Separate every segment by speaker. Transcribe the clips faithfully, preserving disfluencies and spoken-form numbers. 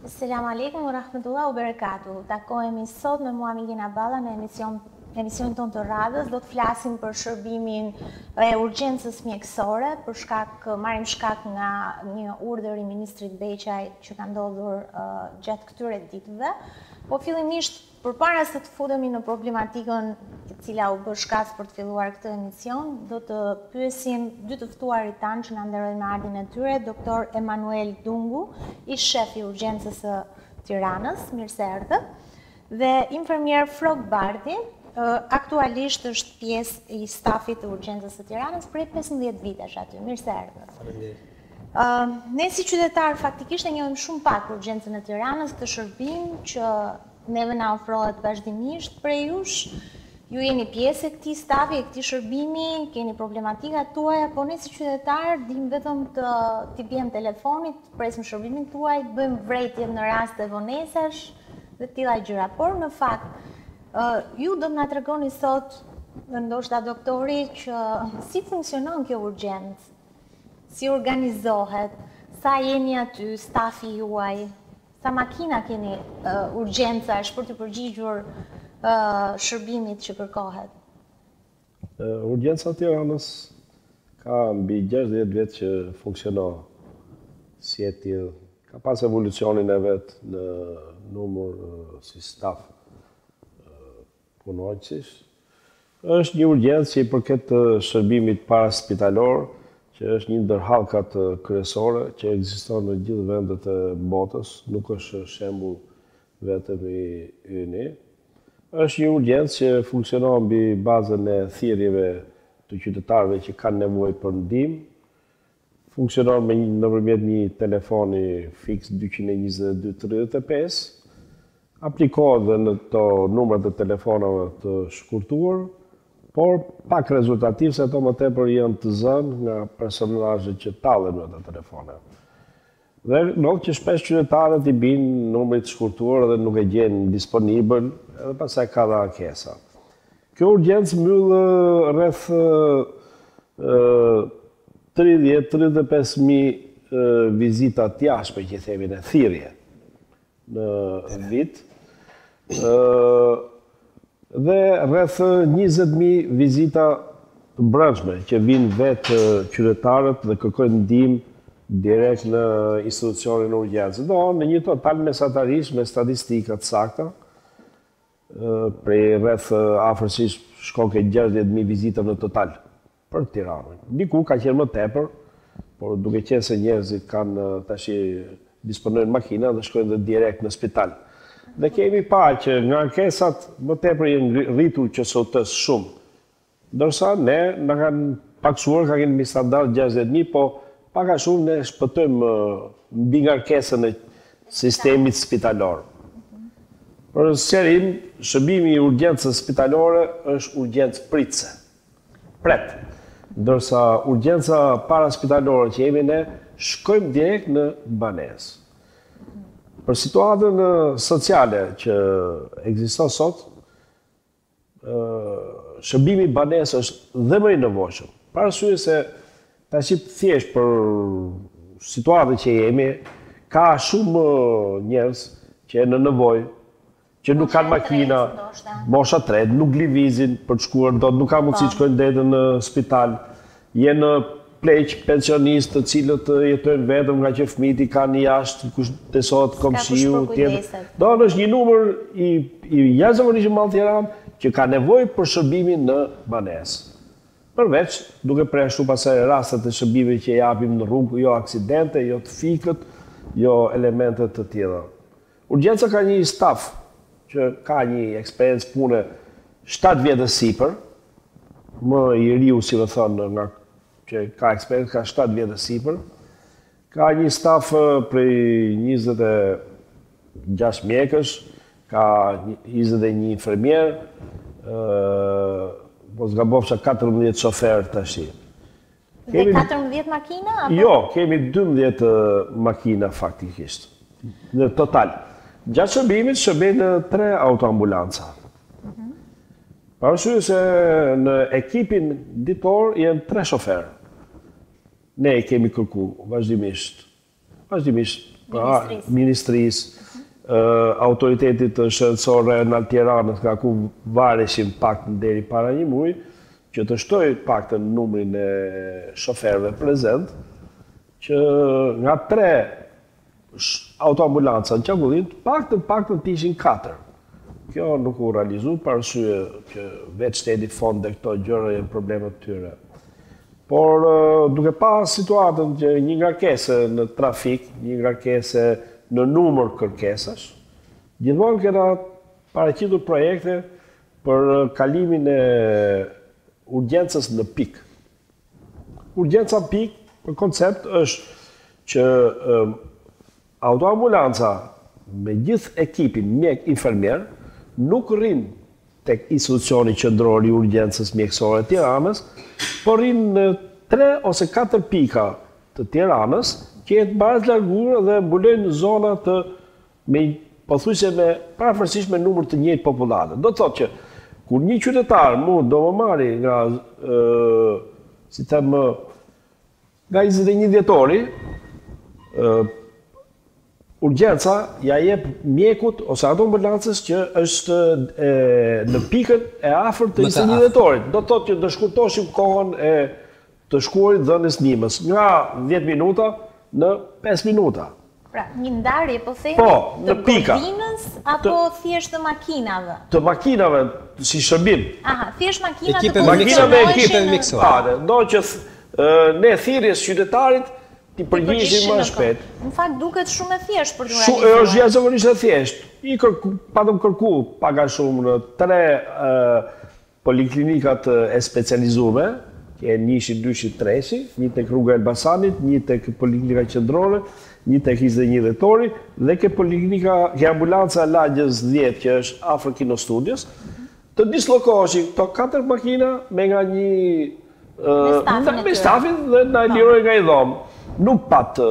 Speaker 1: Selam aleikum wa rahmatullahi wa barakatuh. Takohemi sot me Muhamedin Aballa në emision emisionin tonë të radhës. Do të flasim për shërbimin e urgjencës mjekësore, për shkak marrim shkak nga një urdhër i ministrit Beqaj që ka ndodhur uh, gjatë këtyre ditëve. Po fillimisht, përpara se të futemi në problematikën e cila u bë shkas për të filluar këtë emision, do të pyesim dy të ftuarit tanë që na nderojnë me ardhin e tyre, doktor Emanuel Dungu, ish shef i urgjencës së Tiranës, mirë se erdhët, dhe infermier Frog Bardi, aktualisht është pjesë i stafit të urgjencës së Tiranës prej pesëmbëdhjetë vitesh aty. Mirë se erdhët.
Speaker 2: Faleminderit.
Speaker 1: Uh, ne si qytetar faktikisht e njohim shumë pak urgjencën e Tiranës, këtë shërbim që neve na ofrohet vazhdimisht prej jush. Ju jeni pjesë e këtij stafi, e këtij shërbimi, keni problematikat tuaja, po ne si qytetar dim vetëm të t'i bjem telefonit, të presim shërbimin tuaj, bëjmë vrejtje në rast të vonesash dhe tilla gjëra. Por në fakt, uh, ju do të na tregoni sot, ndoshta doktori, që si funksionon kjo urgjencë, si organizohet, sa jeni aty, stafi juaj, sa makina keni uh, urgjencash për të përgjigjur uh, shërbimit që kërkohet?
Speaker 2: Uh, urgjenca e Tiranës ka mbi gjashtëdhjetë vjet që funksionon si e tillë. Ka pas evolucionin e vet në numër uh, si staf uh, punonjësish. Është një urgjencë që i përket uh, shërbimit paraspitalor, që është një ndër hallkat kryesore që ekziston në gjithë vendet e botës, nuk është shembull vetëm i yni. Është një urgjencë që funksionon mbi bazën e thirrjeve të qytetarëve që kanë nevojë për ndihmë. Funksionon me një, nëpërmjet një telefoni fiks dyqind e njëzet e dy tridhjet e pesë. Aplikohet dhe në to numrat e telefonave të shkurtuar, por pak rezultativ se ato më tepër janë të zënë nga personazhet që tallen në ato telefone. Dhe ndodh që shpesh qytetarët i binë numrit të shkurtuar dhe nuk e gjenë disponibël, edhe pastaj ka dhe ankesa. Kjo urgjencë mbyll rreth tridhjetë deri në tridhjetë e pesë mijë vizita të jashtme, që themi në thirrje në vit. Dhe rreth njëzet mijë vizita të brendshme që vinë vetë qytetarët dhe kërkojnë ndihmë direkt në institucionin e urgjencës. Do në një total mesatarisht me statistika të sakta, prej rreth afërsisht shkon ke gjashtëdhjetë mijë vizita në total për Tiranën. Diku ka qenë më tepër, por duke qenë se njerëzit kanë tash disponojnë makina dhe shkojnë dhe direkt në spital. Dhe kemi pa që nga ankesat më tepër janë rritur që sotës shumë. Ndërsa ne na kanë paksuar, ka kemi standard gjashtëdhjetë mijë, po pak a shumë ne shpëtojmë mbi nga ankesën e sistemit spitalor. Për sqarim, shërbimi i urgjencës spitalore është urgjencë pritse. Pret. Ndërsa urgjenca paraspitalore që jemi ne, shkojmë direkt në banesë. Për situatën sociale që ekziston sot, shërbimi banesë është dhe më i nevojshëm. Parasysh se tash thjesht për situatën që jemi, ka shumë njerëz që janë në nevojë, që nuk kanë makina, mosha tretë, nuk lëvizin për të shkuar dot, nuk ka mundësi të shkojnë deri në spital, jenë pleq, pensionistë të cilët jetojnë vetëm nga që fëmijët i kanë jashtë, kushtesohet komshiu, tjetër. Do është një numër i, i jashtëzakonisht i madh Tiranë që ka nevojë për shërbimin në banesë. Përveç duke preshur pastaj rastet e shërbimeve që japim në rrugë, jo aksidente, jo të fikët, jo elemente të tjera. Urgjenca ka një staf që ka një eksperiencë pune shtatë vjet e sipër, më i riu si më thonë nga që ka ekspert, ka shtatë vjet e sipër. Ka një staf prej njëzet e gjashtë mjekësh, ka njëzet e një infermier, po zgabofsha katërmbëdhjetë shofer tash.
Speaker 1: Dhe katërmbëdhjetë makina?
Speaker 2: Jo, kemi dymbëdhjetë makina faktikisht, në total. Gjatë shërbimit shërbejnë tre autoambulanca. Parasysh se në ekipin ditor janë tre shoferë. Ne i kemi kërku vazhdimisht, vazhdimisht
Speaker 1: Ministrisë.
Speaker 2: Ministrisë, autoritetit shëndetësore në Tiranës, nga ku vareshim pak deri para një muaj, që të shtoj pak të numrin e shoferëve prezent, që nga tre autoambulanca në Qagullin, pak të pak të tishin katër. Kjo nuk u realizu, për arsye që vetë shteti fond dhe këto gjëra janë problemet të tyre. Por duke pas situatën që një ngarkesë në trafik, një ngarkesë në numër kërkesash, gjithmonë kena paraqitur projekte për kalimin e urgjencës në pik. Urgjenca pik, për koncept, është që autoambulanca me gjithë ekipin mjek infermier nuk rrin tek institucioni qendror i urgjencës mjekësore të Tiranës, por rrin në tre ose katër pika të Tiranës që jetë barazë largura dhe mbulojnë zona të me pothuajse me parafërsisht me numër të njëjtë popullate. Do të thotë që kur një qytetar mund do më marri nga ë si them nga njëzet e një dhjetori, urgjenca ja jep mjekut ose ato ambulancës që është e, në pikën e afërt të njëzet e një dhjetorit. Do të thotë që do shkurtoshim kohën e të shkuarit dhënies ndihmës nga dhjetë minuta në pesë minuta.
Speaker 1: Pra, një ndarje, po themi,
Speaker 2: po,
Speaker 1: të
Speaker 2: pika.
Speaker 1: godinës apo thjesht të makinave?
Speaker 2: Të makinave, si shërbim.
Speaker 1: Aha, thjesht makina
Speaker 3: Ekipe
Speaker 1: të
Speaker 2: Makina me ekipe
Speaker 3: mjekësore.
Speaker 2: Do që ne thirrjes qytetarit ti përgjigjeshim më shpejt.
Speaker 1: Në fakt duket shumë e thjeshtë për të
Speaker 2: Shumë
Speaker 1: realizuar.
Speaker 2: është jashtëzakonisht e thjeshtë. I kërku, patëm kërku paga shumë në tre poliklinikat e specializume, që e njëshi, dyshi, treshi, një tek rruga Elbasanit, një tek poliklinika qendrore, një tek njëzet e një dhjetori, dhe ke poliklinika, ke ambulanca Lagjës dhjetë, që është afër Kino Studios, të dislokoheshin këto katër makina me nga një me stafin dhe na liroj nga i dhomë. Nuk pat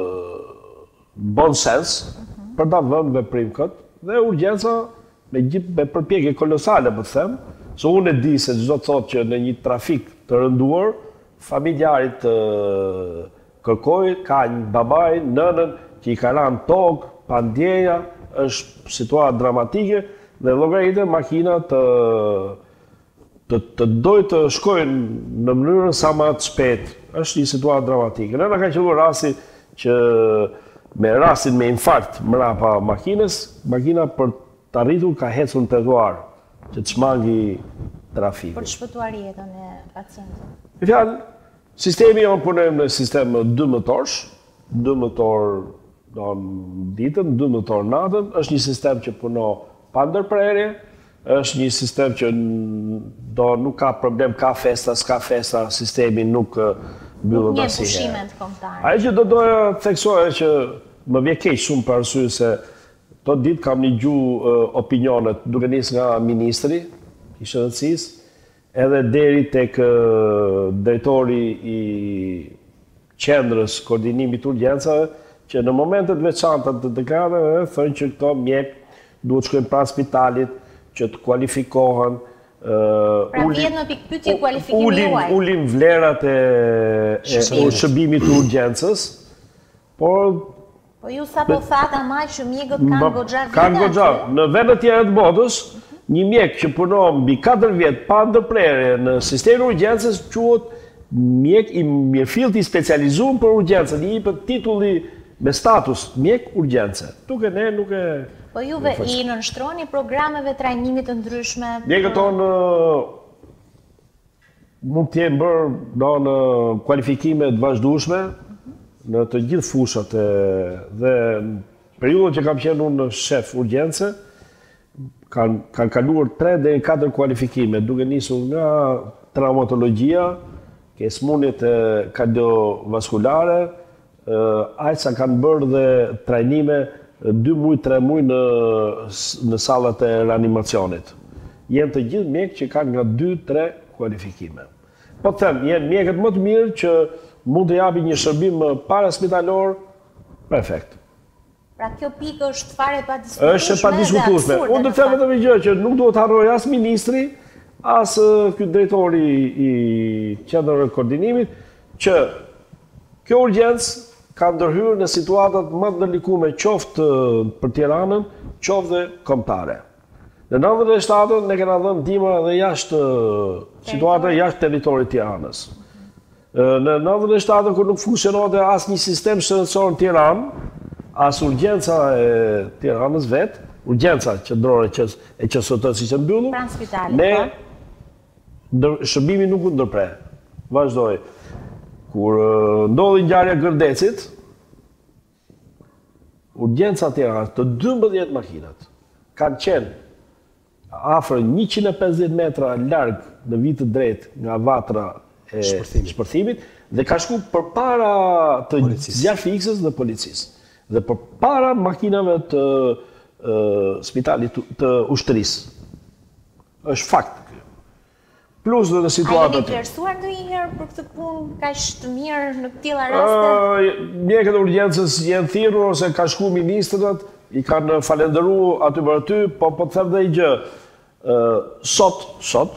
Speaker 2: bon sens për ta vënë veprim këtë, dhe urgjenca me gjithë me përpjekje kolosale, po them, se unë e di se çdo të thotë që në një trafik të rënduar, familjarit kërkoj, ka një babaj, nënën, që i ka ranë tokë, pandjeja, është situatë dramatike, dhe llogaritë makina të të, të dojë të shkojnë në mënyrën sa më të shpejt. Është një situatë dramatike. Ne na ka qenë rasti që me rastin me infarkt mrapa makinës, makina për të arritur ka hecur në trotuar, që të shmangi trafiku.
Speaker 1: Për të shpëtuar jetën e pacientit.
Speaker 2: Me fjalë, sistemi jonë punojmë në sistem dymotorsh, dymotor në ditën, dymotor natën, është një sistem që punon pa ndërprerje, është një sistem që do nuk ka problem, ka festa, s'ka festa, sistemi nuk mbyllet asnjëherë. Nuk një
Speaker 1: pushimet kombëtare.
Speaker 2: Ajo që do doja të theksoja që më vjen keq shumë për arsye se to ditë kam një gjuhë opinionet duke nisë nga ministri i shëndetësisë, edhe deri tek drejtori i qendrës koordinimit urgjencave, që në momentet veçanta të deklarave thonë që këto mjek duhet shkojnë pranë spitalit, që të kualifikohen.
Speaker 1: Pra vjen në pikpyetje kualifikimi juaj.
Speaker 2: Ulin vlerat e shërbimit të urgjencës, por
Speaker 1: Po ju sa po thatë ama që mjekët kanë goxha vite?
Speaker 2: Kanë goxha. Në vende tjera të botës, një mjek që punon mbi katër vjet pa ndërprerje në sistemin e urgjencës quhet mjek i mirëfillt i specializuar për urgjencën, i jepet titulli me status mjek urgjence. Duke ne nuk e
Speaker 1: Po juve i nënshtroni programeve trajnimit të ndryshme?
Speaker 2: Mjekët tonë mund të jenë bërë në kualifikime të vazhdueshme në të gjithë fushat dhe në periudhën që kam qenë unë shef urgjence, kanë kanë kaluar tre deri katër kualifikime, duke nisur nga traumatologjia, ke smundjet kardiovaskulare, aq sa kanë bërë dhe trajnime dy muaj, tre muaj në, në sallat e reanimacionit. Jenë të gjithë mjekë që kanë nga dy, tre kualifikime. Po të them, jenë mjekët më të mirë që mund të japi një shërbim para spitalor perfekt.
Speaker 1: Pra kjo pikë është fare pa diskutueshme.
Speaker 2: Është pa diskutueshme. Unë do të them vetëm një gjë që nuk duhet harroj as ministri, as ky drejtori i qendrës koordinimit që kjo urgjencë ka ndërhyrë në situatat më të ndërlikume qoftë për Tiranën, qoftë dhe kombëtare. Në nëntëdhjetë e shtatën ne kena dhënë ndihmë edhe jashtë situata jashtë territorit të Tiranës. Në nëntëdhjetë e shtatën kur nuk funksiononte asnjë sistem shëndetësor në Tiranë, as urgjenca e Tiranës vet, urgjenca qendrore që e Q S T siç e mbyllur,
Speaker 1: pranë spitalit.
Speaker 2: Ne shërbimi nuk u ndërpre. Vazhdoi. Kur ndodhi ngjarja Gërdecit, urgjenca e Tiranës të dymbëdhjetë makinat kanë qenë afër njëqind e pesëdhjetë metra larg në vit të drejtë nga vatra e shpërthimit dhe ka shku përpara të zjarfikses dhe policisë dhe përpara makinave të spitalit të ushtrisë. Është fakt. Plus dhe në situatat...
Speaker 1: A jeni vlerësuar ndonjëherë për këtë punë kaq të mirë në të tilla raste?
Speaker 2: Mjekët e urgjencës janë thirrur ose ka shku ministrat, i kanë falendëruar aty për aty, po po të them dhe i gjë. Sot, sot,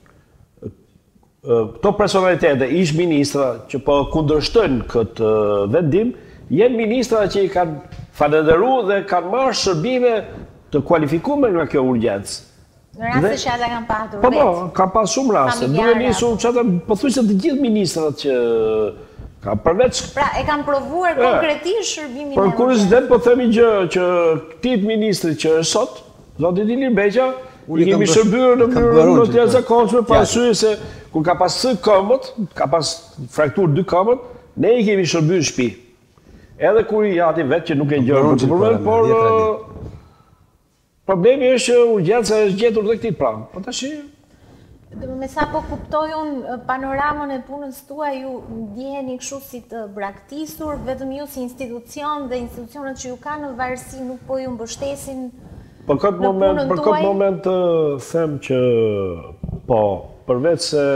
Speaker 2: këto personalitete, ish ministra që po kundërshtojnë këtë vendim, janë ministra që i kanë falendëruar dhe kanë marrë shërbime të kualifikuar nga kjo urgjencë.
Speaker 1: Në raste që ata kanë patur
Speaker 2: vetë? Po, po, ka pas shumë raste. Duhe nisur që ata pothuajse të gjithë ministrat që ka përveç...
Speaker 1: Pra, e kanë provuar konkretisht shërbimin e
Speaker 2: urgjencës. Për kuriozitet, po themi gjë që këtij ministri që është sot, zoti Ilir Beqa, i kemi shërbyer në mënyrë të jashtëzakonshme pa arsye se kur ka pas së këmbët, ka pas frakturë dy këmbët, ne i kemi shërbyer në shtëpi. Edhe kur i jati vetë që nuk e gjërë për problem, por problemi është që urgjenca është gjetur dhe këtij pranë. Po tash
Speaker 1: me sa po kuptoj unë panoramën e punës tuaj, ju ndjeheni kështu si të braktisur, vetëm ju si institucion dhe institucionet që ju kanë në varësi nuk po ju mbështesin
Speaker 2: Për këtë moment, për këtë moment them që po, përveç se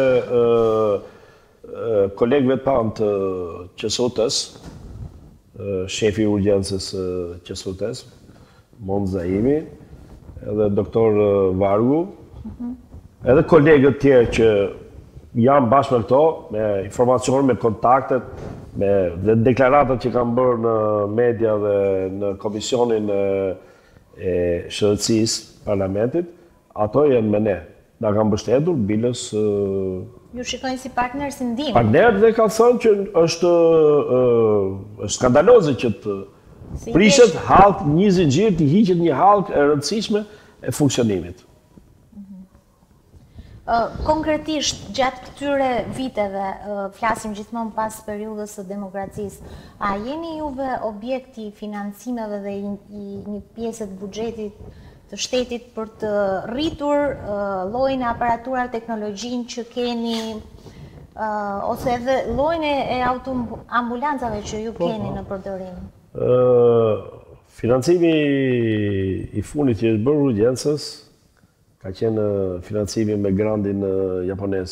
Speaker 2: kolegëve tanë të Q S U T-s, shefi i urgjencës Q S U T-s, Mond Zaimi, edhe doktor Vargu, edhe kolegët tjerë që janë bashkë me këto, me informacion, me kontaktet, me dhe deklaratat që kanë bërë në media dhe në komisionin e shëndetësisë parlamentit, ato janë me ne. Na kanë mbështetur, bilës...
Speaker 1: Ju shikojnë si partner si ndihmë.
Speaker 2: Partner dhe ka thënë që është skandaloze që të prishet halk një zinxhir, të hiqet një halk e rëndësishme e funksionimit.
Speaker 1: Konkretisht, gjatë këtyre viteve, flasim gjithmonë pas periudhës së demokracisë, a jeni juve objekti financimeve dhe një pjesë të buxhetit të shtetit për të rritur llojin e aparaturave teknologjinë që keni, ose edhe llojin e autoambulancave që ju keni në përdorim?
Speaker 2: Financimi i fundit që është bërë urgjencës ka qenë financimi me grantin japonez,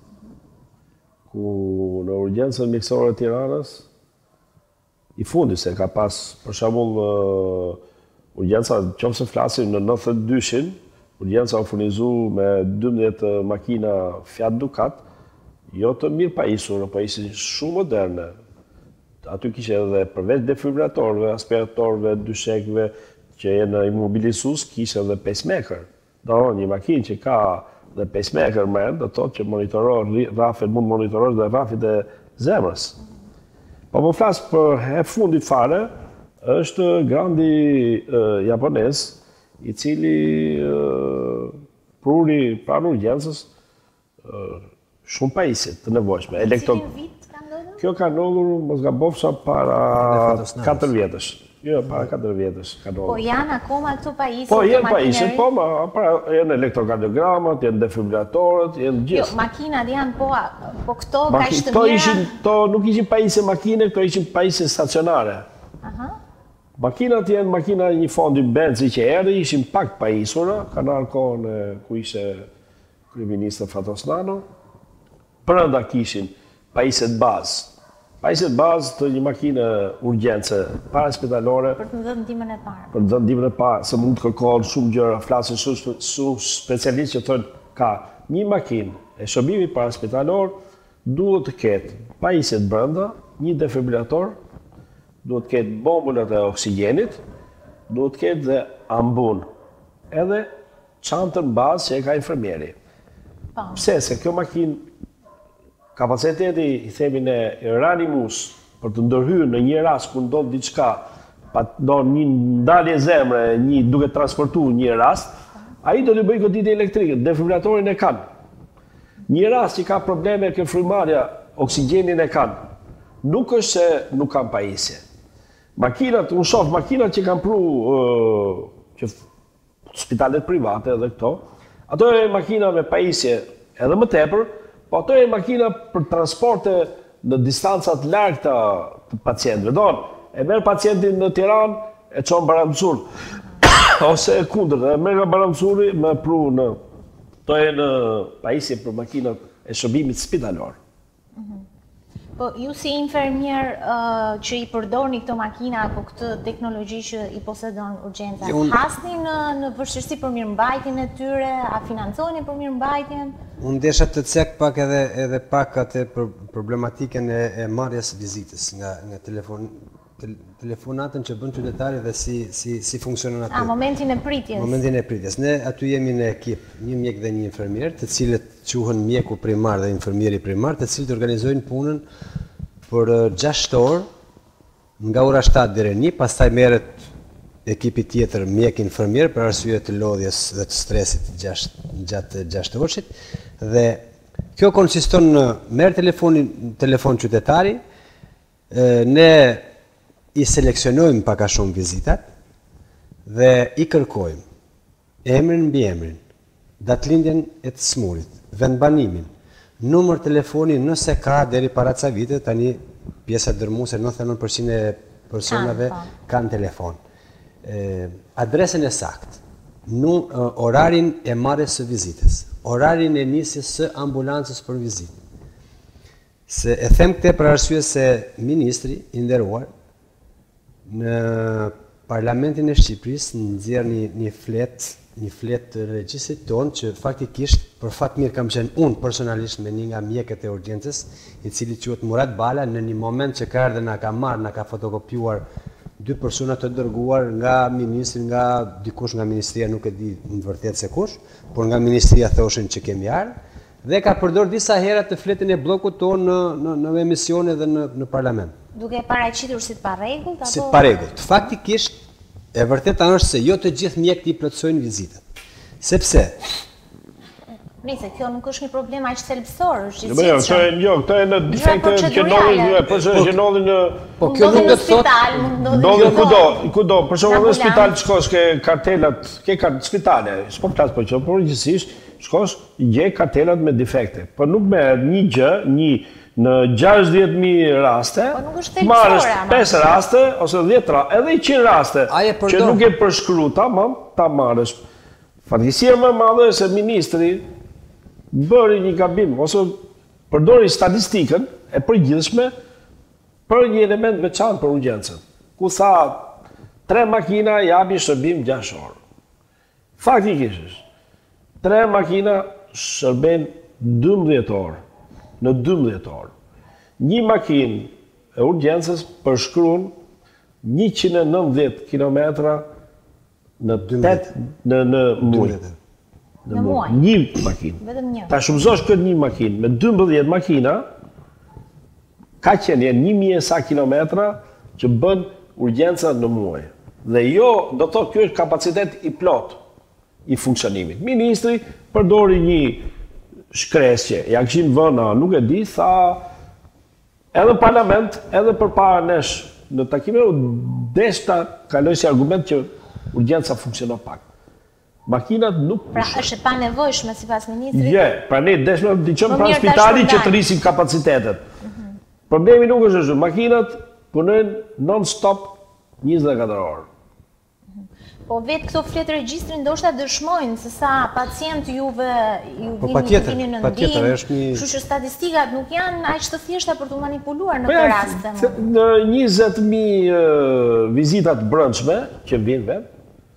Speaker 2: ku në urgjencën mjekësore të Tiranës, i fundit se ka pas, për shembull, urgjenca, qoftë flasim në nëntëdhjetë e dyshin, urgjenca u furnizu me dymbëdhjetë makina Fiat Ducat, jo të mirë pajisur, po ishin shumë moderne. Aty kishe edhe përveç defibrilatorëve, aspiratorëve, dyshekëve që janë imobilizues, kishe edhe pacemaker. Do një makinë që ka dhe pacemaker më do thotë që monitoron rrafet, mund monitorosh dhe rrafet e zemrës. Po më flas për e fundit fare, është grandi japonez, i cili pruri pranë urgjencës shumë pajisje të nevojshme.
Speaker 1: Cilin vit ka ndodhur?
Speaker 2: Kjo ka ndodhur, mos gabofsha, para katër vjetësh. Jo, para katër vjetësh ka ndodhur.
Speaker 1: Po janë akoma këto pajisje?
Speaker 2: Po janë pajisje, po janë elektrokardiogramat, janë defibrilatorët, janë gjithë.
Speaker 1: Jo, makinat janë, po, po këto ka ishtë të mira?
Speaker 2: Këto nuk ishin pajisje makine, këto ishin pajisje stacionare. Makinat janë makina një fondi benzi që erdhi, ishin pak pajisura, kanë ardhur kohën ku ishte kryeministri Fatosnano. Brenda kishin pajisje të bazë. Pajisje të bazë të një makine urgjence paraspitalore.
Speaker 1: Për të dhënë ndihmën e parë.
Speaker 2: Për të dhënë ndihmën e parë, se mund të kërkohen shumë gjëra, flasin shumë specialistë që thonë ka një makinë e shërbimit paraspitalor duhet të ketë pajisje të brenda, një defibrilator, duhet ketë bombullat e oksigjenit, duhet ketë dhe ambun, edhe çantën bazë që e ka infermieri. Pse? Se kjo makinë, kapaciteti, i themi ne, reanimus, për të ndërhyrë në një rast ku ndodh diçka, pa do një ndalje zemre, një duke transportu një rast, ai do të bëjë goditje elektrike, defibrillatorin e kanë. Një rast që ka probleme kjo frymarrja, oksigjenin e kanë. Nuk është se nuk kanë pajisje. Makinat, unë shoh makinat që kanë pru uh, që spitalet private edhe këto, ato e makina me pajisje edhe më tepër, po ato e makina për transporte në distancat largëta të pacientëve. Do, e merr pacientin në Tiranë, e çon Baramcur, ose e kundërt, e merr nga Baramcuri me pru në to e në pajisje për makinat e shërbimit spitalor.
Speaker 1: Po, ju si infermier uh, që i përdorni këto makina apo këtë teknologji që i posedon urgjenca, un... hasni në, në vështirësi për mirëmbajtjen e tyre, a financojni për mirëmbajtjen?
Speaker 3: Unë desha të cek pak edhe, edhe pak atë problematikën e, e marrjes vizitës nga, nga telefon, te, telefonatën që bën qytetari dhe si, si, si funksionon aty.
Speaker 1: A, momentin e pritjes.
Speaker 3: Momentin e pritjes. Ne aty jemi në ekip, një mjek dhe një infermier, të cilët quhen mjeku primar dhe infermieri primar, të cilët organizojnë punën për gjashtë orë, nga ora shtatë deri në një, pastaj merret ekipi tjetër mjek infermier për arsye të lodhjes dhe të stresit gjatë gjashtë orëshit. Dhe kjo konsiston në merr telefonin, telefon qytetari, ne i seleksionojmë pak a shumë vizitat dhe i kërkojmë emrin mbi emrin, datëlindjen e të smurit, vendbanimin, numër telefoni nëse ka deri para ca vite, tani pjesa dërmuese nëntëdhjetë e nëntë përqind e personave kanë telefon. Eh, adresën e saktë, orarin e marrjes së vizitës, orarin e nisjes së ambulancës për vizitë. Se e them këtë për arsye se ministri i nderuar në Parlamentin e Shqipërisë nxjerr një, një flet një flet të regjistrit tonë që faktikisht për fat mirë kam qenë unë personalisht me një nga mjekët e urgjencës, i cili quhet Murat Bala, në një moment që ka ardhur na ka marrë, na ka fotokopjuar dy persona të dërguar nga ministri, nga dikush nga ministria, nuk e di në të vërtetë se kush, por nga ministria thoshin që kemi ardhur, dhe ka përdor disa herë të fletin e bllokut tonë në, në, në emisione dhe në, në parlament.
Speaker 1: Duke paraqitur si të parregullt apo?
Speaker 3: Si të parregullt. Faktikisht e vërteta është se jo të gjithë mjekët i plotësojnë vizitën. Sepse
Speaker 1: Nëse kjo nuk është një problem aq thelbësor, është
Speaker 2: i gjithë. Jo, këto janë defekte që ndodhin, po që ndodhin në
Speaker 3: Po kjo nuk do të thotë
Speaker 2: ndodhin kudo, kudo. Për shembull në spital shkosh ke kartelat, ke kartë spitale, s'po flas po që, por gjithsesi shkosh i gjej kartelat me defekte. Po nuk merret një gjë, një në gjashtëdhjetë mijë raste, marrësh pesë raste ose dhjetë raste, edhe njëqind raste që nuk e përshkruar, tamam, ta marrësh. Fatkeqësia më e madhe është se ministri bëri një gabim ose përdori statistikën e përgjithshme për një element veçantë për urgjencën, ku tha tre makina japin shërbim gjashtë orë. Faktikisht, tre makina shërben dymbëdhjetë orë. Në dymbëdhjetë orë. Një makinë e urgjencës përshkruan njëqind e nëntëdhjetë kilometra në tetë në në muaj.
Speaker 1: Në muaj.
Speaker 2: Një makinë.
Speaker 1: Vetëm një.
Speaker 2: Ta shumëzosh këtë një makinë me dymbëdhjetë makina, ka qenë janë një mijë sa kilometra që bën urgjenca në muaj. Dhe jo, do thotë ky është kapacitet i plot i funksionimit. Ministri përdori një shkresje, ja këshin vëna, nuk e di, tha edhe në parlament, edhe për para nesh në takime, u deshta kaloj si argument që urgjenca funksionon pak. Makinat nuk...
Speaker 1: Pra është e pa nevojshme si pas ministrit?
Speaker 2: Je, pra ne deshme të diqëm pra spitali që të rrisim kapacitetet. Problemi nuk është është, makinat punojnë non-stop njëzet e katër orë.
Speaker 1: Po vetë këto fletë regjistrin ndoshta dëshmojnë se sa pacient juve ju vini në ndim, kështu që statistikat nuk janë aq të thjeshta për të manipuluar në këtë rast.
Speaker 2: Në njëzet mijë vizitat brendshme që vinë vetë,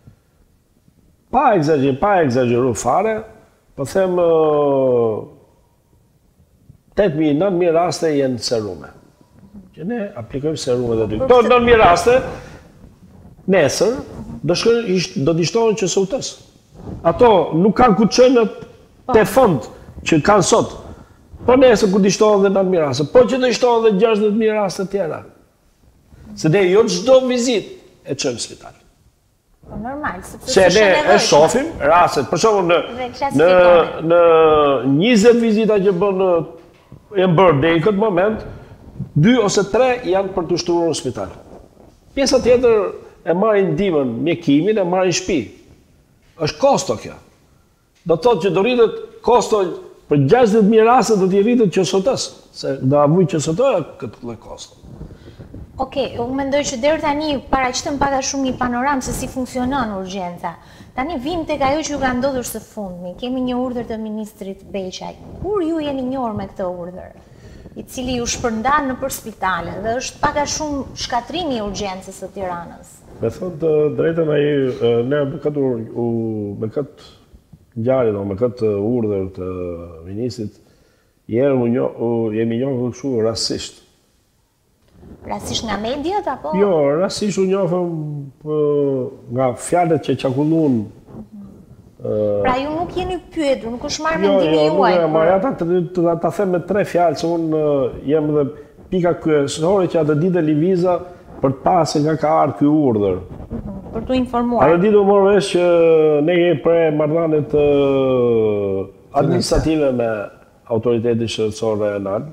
Speaker 2: pa egzagjeru, pa egzagjeru fare, po them tetë mijë nëntë mijë raste janë serume, që ne aplikojmë serumet e dy. Këto në një raste, nesër, do shkojnë, do të shtohen që sotës. Ato nuk kanë ku çojnë te fond që kanë sot. Po nesër ku të shtohen dhe në një raste, po që të shtohen dhe gjashtëdhjetë mijë raste tjera. Se ne jo çdo vizitë e çojmë në spital.
Speaker 1: Po normal, sepse
Speaker 2: se ne e shohim rastet, për shembull në në në njëzet vizita që bën janë bërë deri në këtë moment, dy ose tre janë për të shtruar në spital. Pjesa tjetër e marrin ndihmën, mjekimin e marrin në shtëpi. Është kosto kjo. Do të thotë që do rritet kosto për gjashtëdhjetë mijë raste do t'i rritet që sotës, se do avuj që sotës këtë lloj kosto.
Speaker 1: Okej, unë mendoj që deri tani paraqitëm pak a shumë një panoramë se si funksionon urgjenca. Tani vim tek ajo që ju ka ndodhur së fundmi. Kemi një urdhër të ministrit Beqaj. Kur ju jeni njohur me këtë urdhër, i cili ju shpërndan nëpër spitale dhe është pak a shumë shkatrimi i urgjencës së Tiranës?
Speaker 2: Me thotë drejtën ai ne me këtë me këtë ngjarje, do me këtë urdhër të ministrit, jemi njohur kështu rastësisht.
Speaker 1: Rastisht nga mediat, apo?
Speaker 2: Jo, rastisht u njohëm nga fjalët që qarkulluan.
Speaker 1: Pra ju nuk jeni pyetur, nuk është marrë mendimi juaj?
Speaker 2: Jo, jo, ja ta them me tre fjalë, se unë jem dhe pika kryesore që atë ditë lëviza për të pasur nga ka ardhur ky urdhër.
Speaker 1: Për t'u informuar.
Speaker 2: Atë ditë u morë vesh që ne jemi për marrëdhëniet administrative me autoritetin shëndetësor rajonal.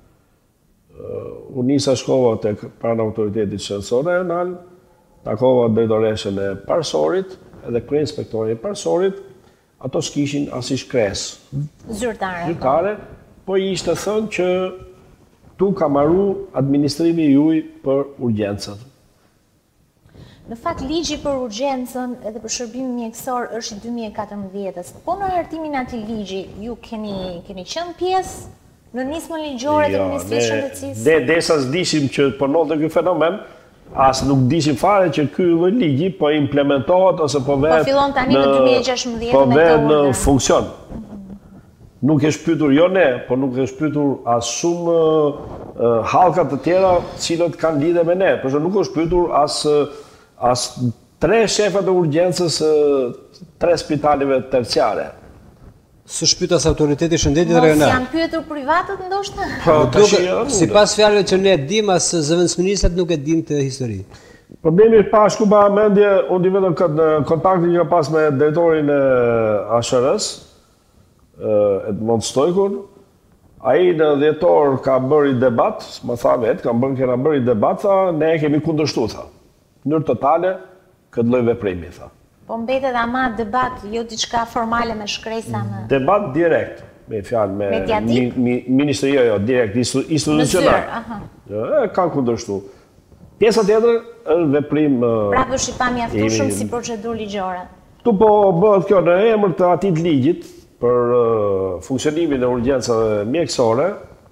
Speaker 2: Unë nisa shkova tek pranë autoritetit shëndetësor rajonal, takova drejtoreshën e parsorit edhe kryeinspektorin e parsorit, ato s'kishin asnjë shkresë
Speaker 1: zyrtare.
Speaker 2: Zyrtare, po i ishte thënë që tu ka marru administrimi juaj për urgjencat.
Speaker 1: Në fakt, ligji për urgjencën edhe për shërbimin mjekësor është i dy mijë e katërmbëdhjetës. Po në hartimin e atij ligji ju keni keni qenë pjesë në nismën ligjore të Ministrisë së Shëndetësisë?
Speaker 2: Dhe desa s'dishim që përnonte ky fenomen, as nuk dishim fare që ky lloj ligji po implementohet ose po vetë
Speaker 1: po fillon tani në dy mijë e gjashtëmbëdhjetë
Speaker 2: po
Speaker 1: me këtë
Speaker 2: në funksion. Nuk e shpytur jo ne, po nuk e shpytur as shumë uh, hallka të tjera cilët kanë lidhje me ne. Por nuk e shpytur as as tre shefa të urgjencës tre spitaleve terciare.
Speaker 3: Së shpytas autoriteti shëndetit rajonal.
Speaker 1: Mos janë pyetur privatët ndoshta?
Speaker 2: Po,
Speaker 3: sipas fjalëve që ne dim, as zëvendësministrat nuk e dinë këtë histori.
Speaker 2: Problemi është pas ku ba mendje, unë di vetëm këtë kontaktin që ka pas me drejtorin e A S H R-s, Edmond Stojkun. Ai në dhjetor ka bërë debat, më tha vetë, ka bërë kena bërë debat, tha, ne kemi kundërshtuar, tha. Në mënyrë totale këtë lloj veprimi, tha.
Speaker 1: Po mbetet ama debat, jo diçka formale me shkresa me...
Speaker 2: Debat direkt, me fjalë me...
Speaker 1: Mediatik?
Speaker 2: Ministri, jo, jo, direkt, institucional. Jo, e kanë kundërshtuar. Pjesa tjetër është veprim...
Speaker 1: Prapë është i pamjaftueshëm si procedurë ligjore.
Speaker 2: Tu po bëhet kjo në emër të atij ligjit për funksionimin e urgjencave mjekësore,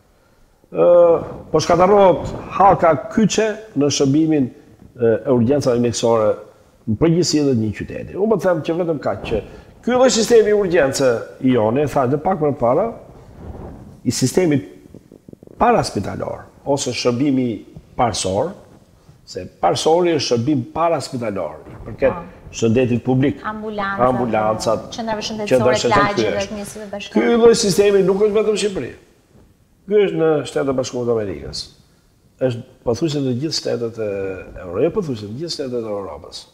Speaker 2: po shkatërrohet hallka kyçe në shërbimin e urgjencave mjekësore në përgjithësi edhe një qyteti. Unë më them që vetëm kaq që ky lloj sistemi urgjence i jone, thajë pak më parë, i sistemit paraspitalor ose shërbimi parsor, se parsori është shërbim paraspitalor, përket shëndetit publik, ambulancat,
Speaker 1: qendrave shëndetësore, lagjeve, njësive bashkëkohore.
Speaker 2: Ky lloj sistemi nuk është vetëm në Shqipëri. Ky është në Shtetet e Bashkuara të Amerikës. Është pothuajse në gjithë shtetet e Europës, pothuajse në gjithë shtetet e Europës.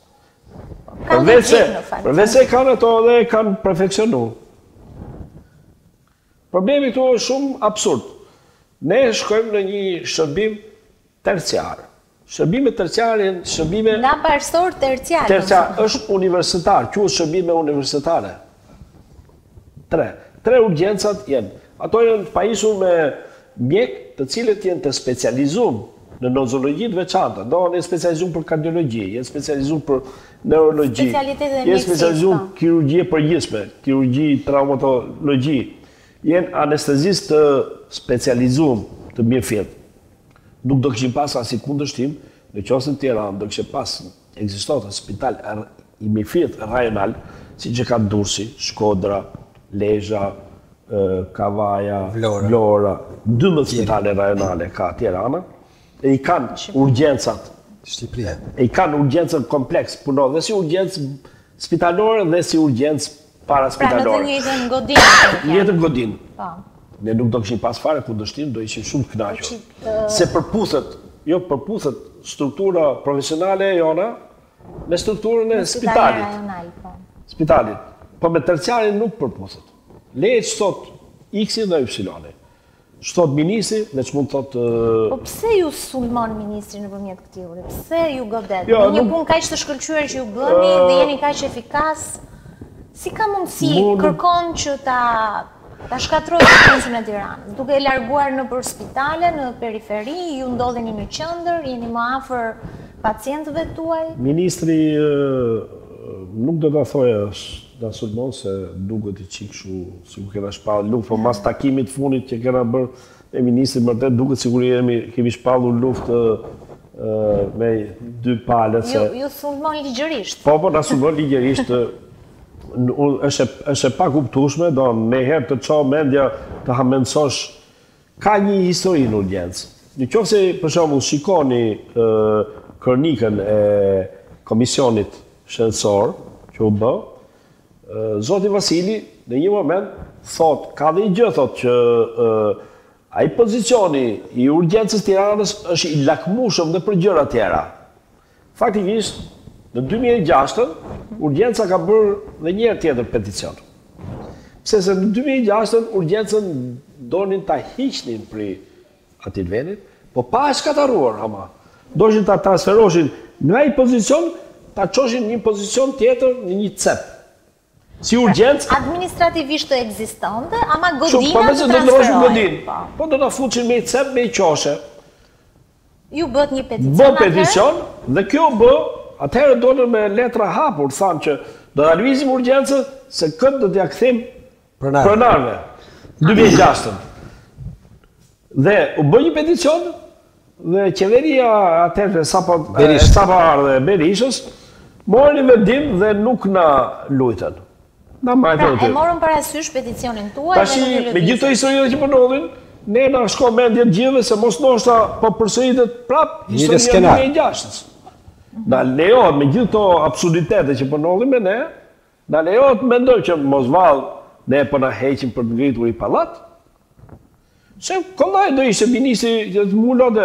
Speaker 2: Përveç se kanë ato dhe kanë perfeksionuar. Problemi këtu është shumë absurd. Ne shkojmë në një shërbim terciar. Shërbimet terciare janë shërbime...
Speaker 1: Nga parsor terciar.
Speaker 2: Terciar është universitar, quhet shërbime universitare. Tre. Tre urgjencat janë. Ato janë të pajisur me mjek të cilët janë të specializuar në nozologji të veçanta, do janë specializuar për kardiologji, janë specializuar për neurologji, janë specializuar kirurgji e përgjithshme, kirurgji, traumatologji, janë anestezistë të specializuar të mjefit. Nuk do këshim pas asnjë kundërshtim, në qoftë në Tiranë do kishte pas ekzistonte spital i mjefit rajonal, siç e ka Durrësi, Shkodra, Lezhë, Kavaja, Vlora, dymbëdhjetë spitale rajonale ka Tirana. e i kanë urgjencat.
Speaker 3: Shqipëria.
Speaker 2: E i kanë urgjencën kompleks, punon dhe si urgjencë spitalore dhe si urgjencë para spitalore.
Speaker 1: Pra në të njëjtën godinë.
Speaker 2: Njëjtën godinë.
Speaker 1: Po.
Speaker 2: Ne nuk do kishim pas fare kundërshtim, do ishim shumë të kënaqur. Se përputhet, jo përputhet struktura profesionale e jona me strukturën e spitalit. Spitalit. Po me terciarin nuk përputhet. Lehet ç'thot X-i dhe Y-i. Ç'thot ministri dhe ç'mund thot.
Speaker 1: Po pse ju sulmon ministri nëpërmjet këtij uri? Pse ju godet? Në një punë kaq të shkëlqyer që ju bëni dhe jeni kaq efikas, si ka mundësi kërkon që ta ta shkatrojë qendrën e Tiranës, duke e larguar nëpër spitale, në periferi, ju ndodheni në qendër, jeni më afër pacientëve tuaj?
Speaker 2: Ministri nuk do ta thoja da sulmon se duket i çik kështu, si ku kena shpallur luftë, po mas takimit fundit që kena bërë me ministrin vërtet duket sikur jemi kemi shpallur luftë me dy palët se
Speaker 1: ju ju sulmon ligjërisht.
Speaker 2: Po, po, na sulmon ligjërisht. është është e pakuptueshme, do me herë të çoj mendja të hamencosh ka një histori në urgjencë. Nëse për shembull shikoni kronikën e komisionit shëndetësor që u bë, Zoti Vasili në një moment thot, ka dhe një gjë thot që ai pozicioni i urgjencës Tiranës është i lakmueshëm dhe për gjëra tjera. Faktikisht në dy mijë e gjashtë urgjenca ka bërë dhe një herë tjetër peticion. Pse se në dy mijë e gjashtë urgjencën donin ta hiqnin prej atij vendit, po pa e shkataruar ama. Doshin ta transferoshin nga ai pozicion, ta çoshin në një pozicion tjetër, në një cep. Si urgjencë
Speaker 1: administrativisht të ekzistonte, ama godina
Speaker 2: të transferohen. Po do ta fuçin me cep me qoshe.
Speaker 1: Ju bët një peticion.
Speaker 2: Bë peticion dhe kjo bë, atëherë dolën me letra hapur, thanë që do ta lëvizim urgjencën se këtë do t'ia kthejmë pronarëve. dy mijë e gjashtë. Dhe u bë një peticion dhe qeveria atëherë sapo sapo ardhe Berishës mori vendim dhe nuk na lutën. Na
Speaker 1: pra, e morën parasysh peticionin tuaj.
Speaker 2: Tashi, me gjithë të historinë që po ndodhin, ne na shko mendje të gjithëve se mos ndoshta po përsëritet prapë historia e dy mijë e gjashtës. Na lejohet me gjithë to absurditete që po ndodhin me ne, na lejohet mendoj që mos vallë ne po na heqin për të ngritur i pallat. Se kollaj do ishte ministri që të mullote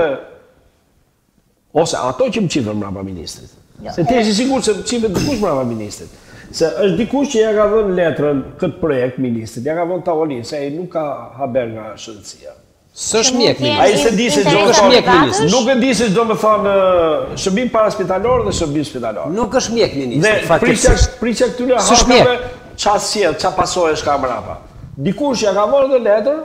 Speaker 2: ose ato që më qifën mbrapa ministrit. Se ti je i sigurt se më qifën dikush mbrapa ministrit. Se është dikush që ja ka dhënë letrën këtë projekt ministrit, ja ka dhënë tavolinë, se ai nuk ka haber nga shëndetësia.
Speaker 3: S'është mjek ministri.
Speaker 2: Ai se di se çdo është mjek ministri. Nuk e di se çdo më thonë shërbim paraspitalor dhe shërbim spitalor.
Speaker 3: Nuk është mjek ministri.
Speaker 2: Dhe prisja prisja këtyre hakave ç'a sjell, ç'a pasojë ka mbrapa. Dikush ja ka dhënë letër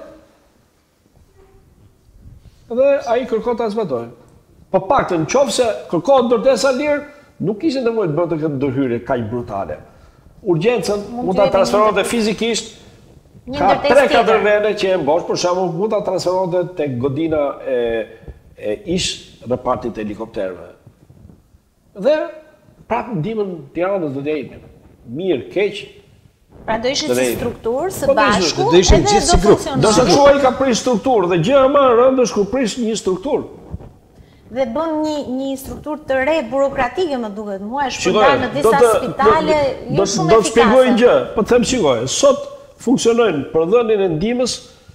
Speaker 2: dhe ai kërkon ta zbatojë. Po paktën nëse kërkohet ndërtesa lirë, nuk ishte nevojë të bëte këtë ndërhyrje kaq brutale. Urgjencën mund ta transferonte fizikisht. Ka tre katër vende që e mbosh, për shembull, mund ta transferonte tek godina e e ish repartit të helikopterëve. Dhe prapë ndihmën Tiranës do të jepim. Mirë, keq.
Speaker 1: Pra do ishin si strukturë së bashku,
Speaker 3: do ishin gjithë si grup.
Speaker 2: Do të thuaj ka prish strukturë dhe gjëja më e rëndë është kur prish një strukturë.
Speaker 1: Dhe bën një një strukturë të re burokratike, më duket mua, është shpërndar në disa spitale jo shumë efikase.
Speaker 2: Do të shpjegoj një gjë, po them shikoj, sot funksionojnë për dhënien e ndihmës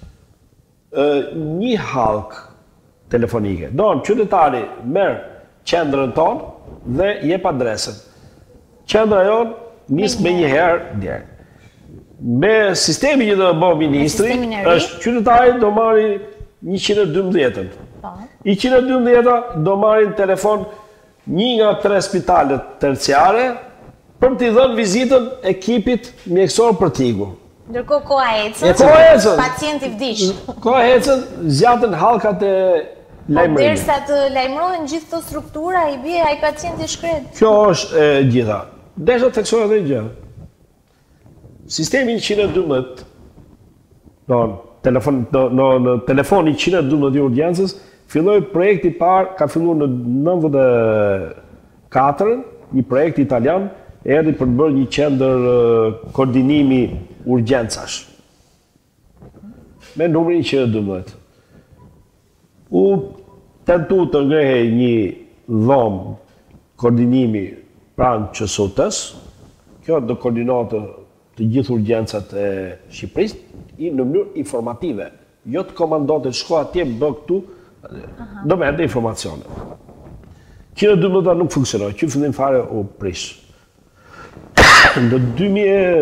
Speaker 2: një hallk telefonike. Don qytetari merr qendrën tonë dhe jep adresën. Qendra jon nis me një herë deri. Me sistemin që do të bëjë ministri, është qytetari do marrë njëqind e dymbëdhjetën. njëqind e dymbëdhjeta do marrin telefon një nga tre spitalet terciare për t'i dhënë vizitën ekipit mjekësor për t'ikur.
Speaker 1: Ndërkohë koha ecën, pacienti vdiq.
Speaker 2: Koha ecën, zjatën hallkat e lajmërimit.
Speaker 1: Derisa të lajmërohen gjithë këto struktura, i bie ai pacienti shkret.
Speaker 2: Kjo është e gjitha. Desha të theksoj edhe një gjë. Sistemi njëqind e dymbëdhjetë, do telefon në në telefoni njëqind e dymbëdhjetë i urgjencës, filloi projekti i parë, ka filluar në nëntëdhjetë e katër, një projekt italian, erdhi për të bërë një qendër koordinimi urgjencash. Me numrin njëqind e dymbëdhjetë. U tentu të ngrehej një dhomë koordinimi pranë Q S O T-s, kjo do koordinatë të gjithë urgjencat e Shqipërisë në mënyrë informative, jo të komandote shko atje bë këtu, do me ende informacione. Kjo në dy mëta nuk funksionoj, që fillim fare u prish. Në dy mijë e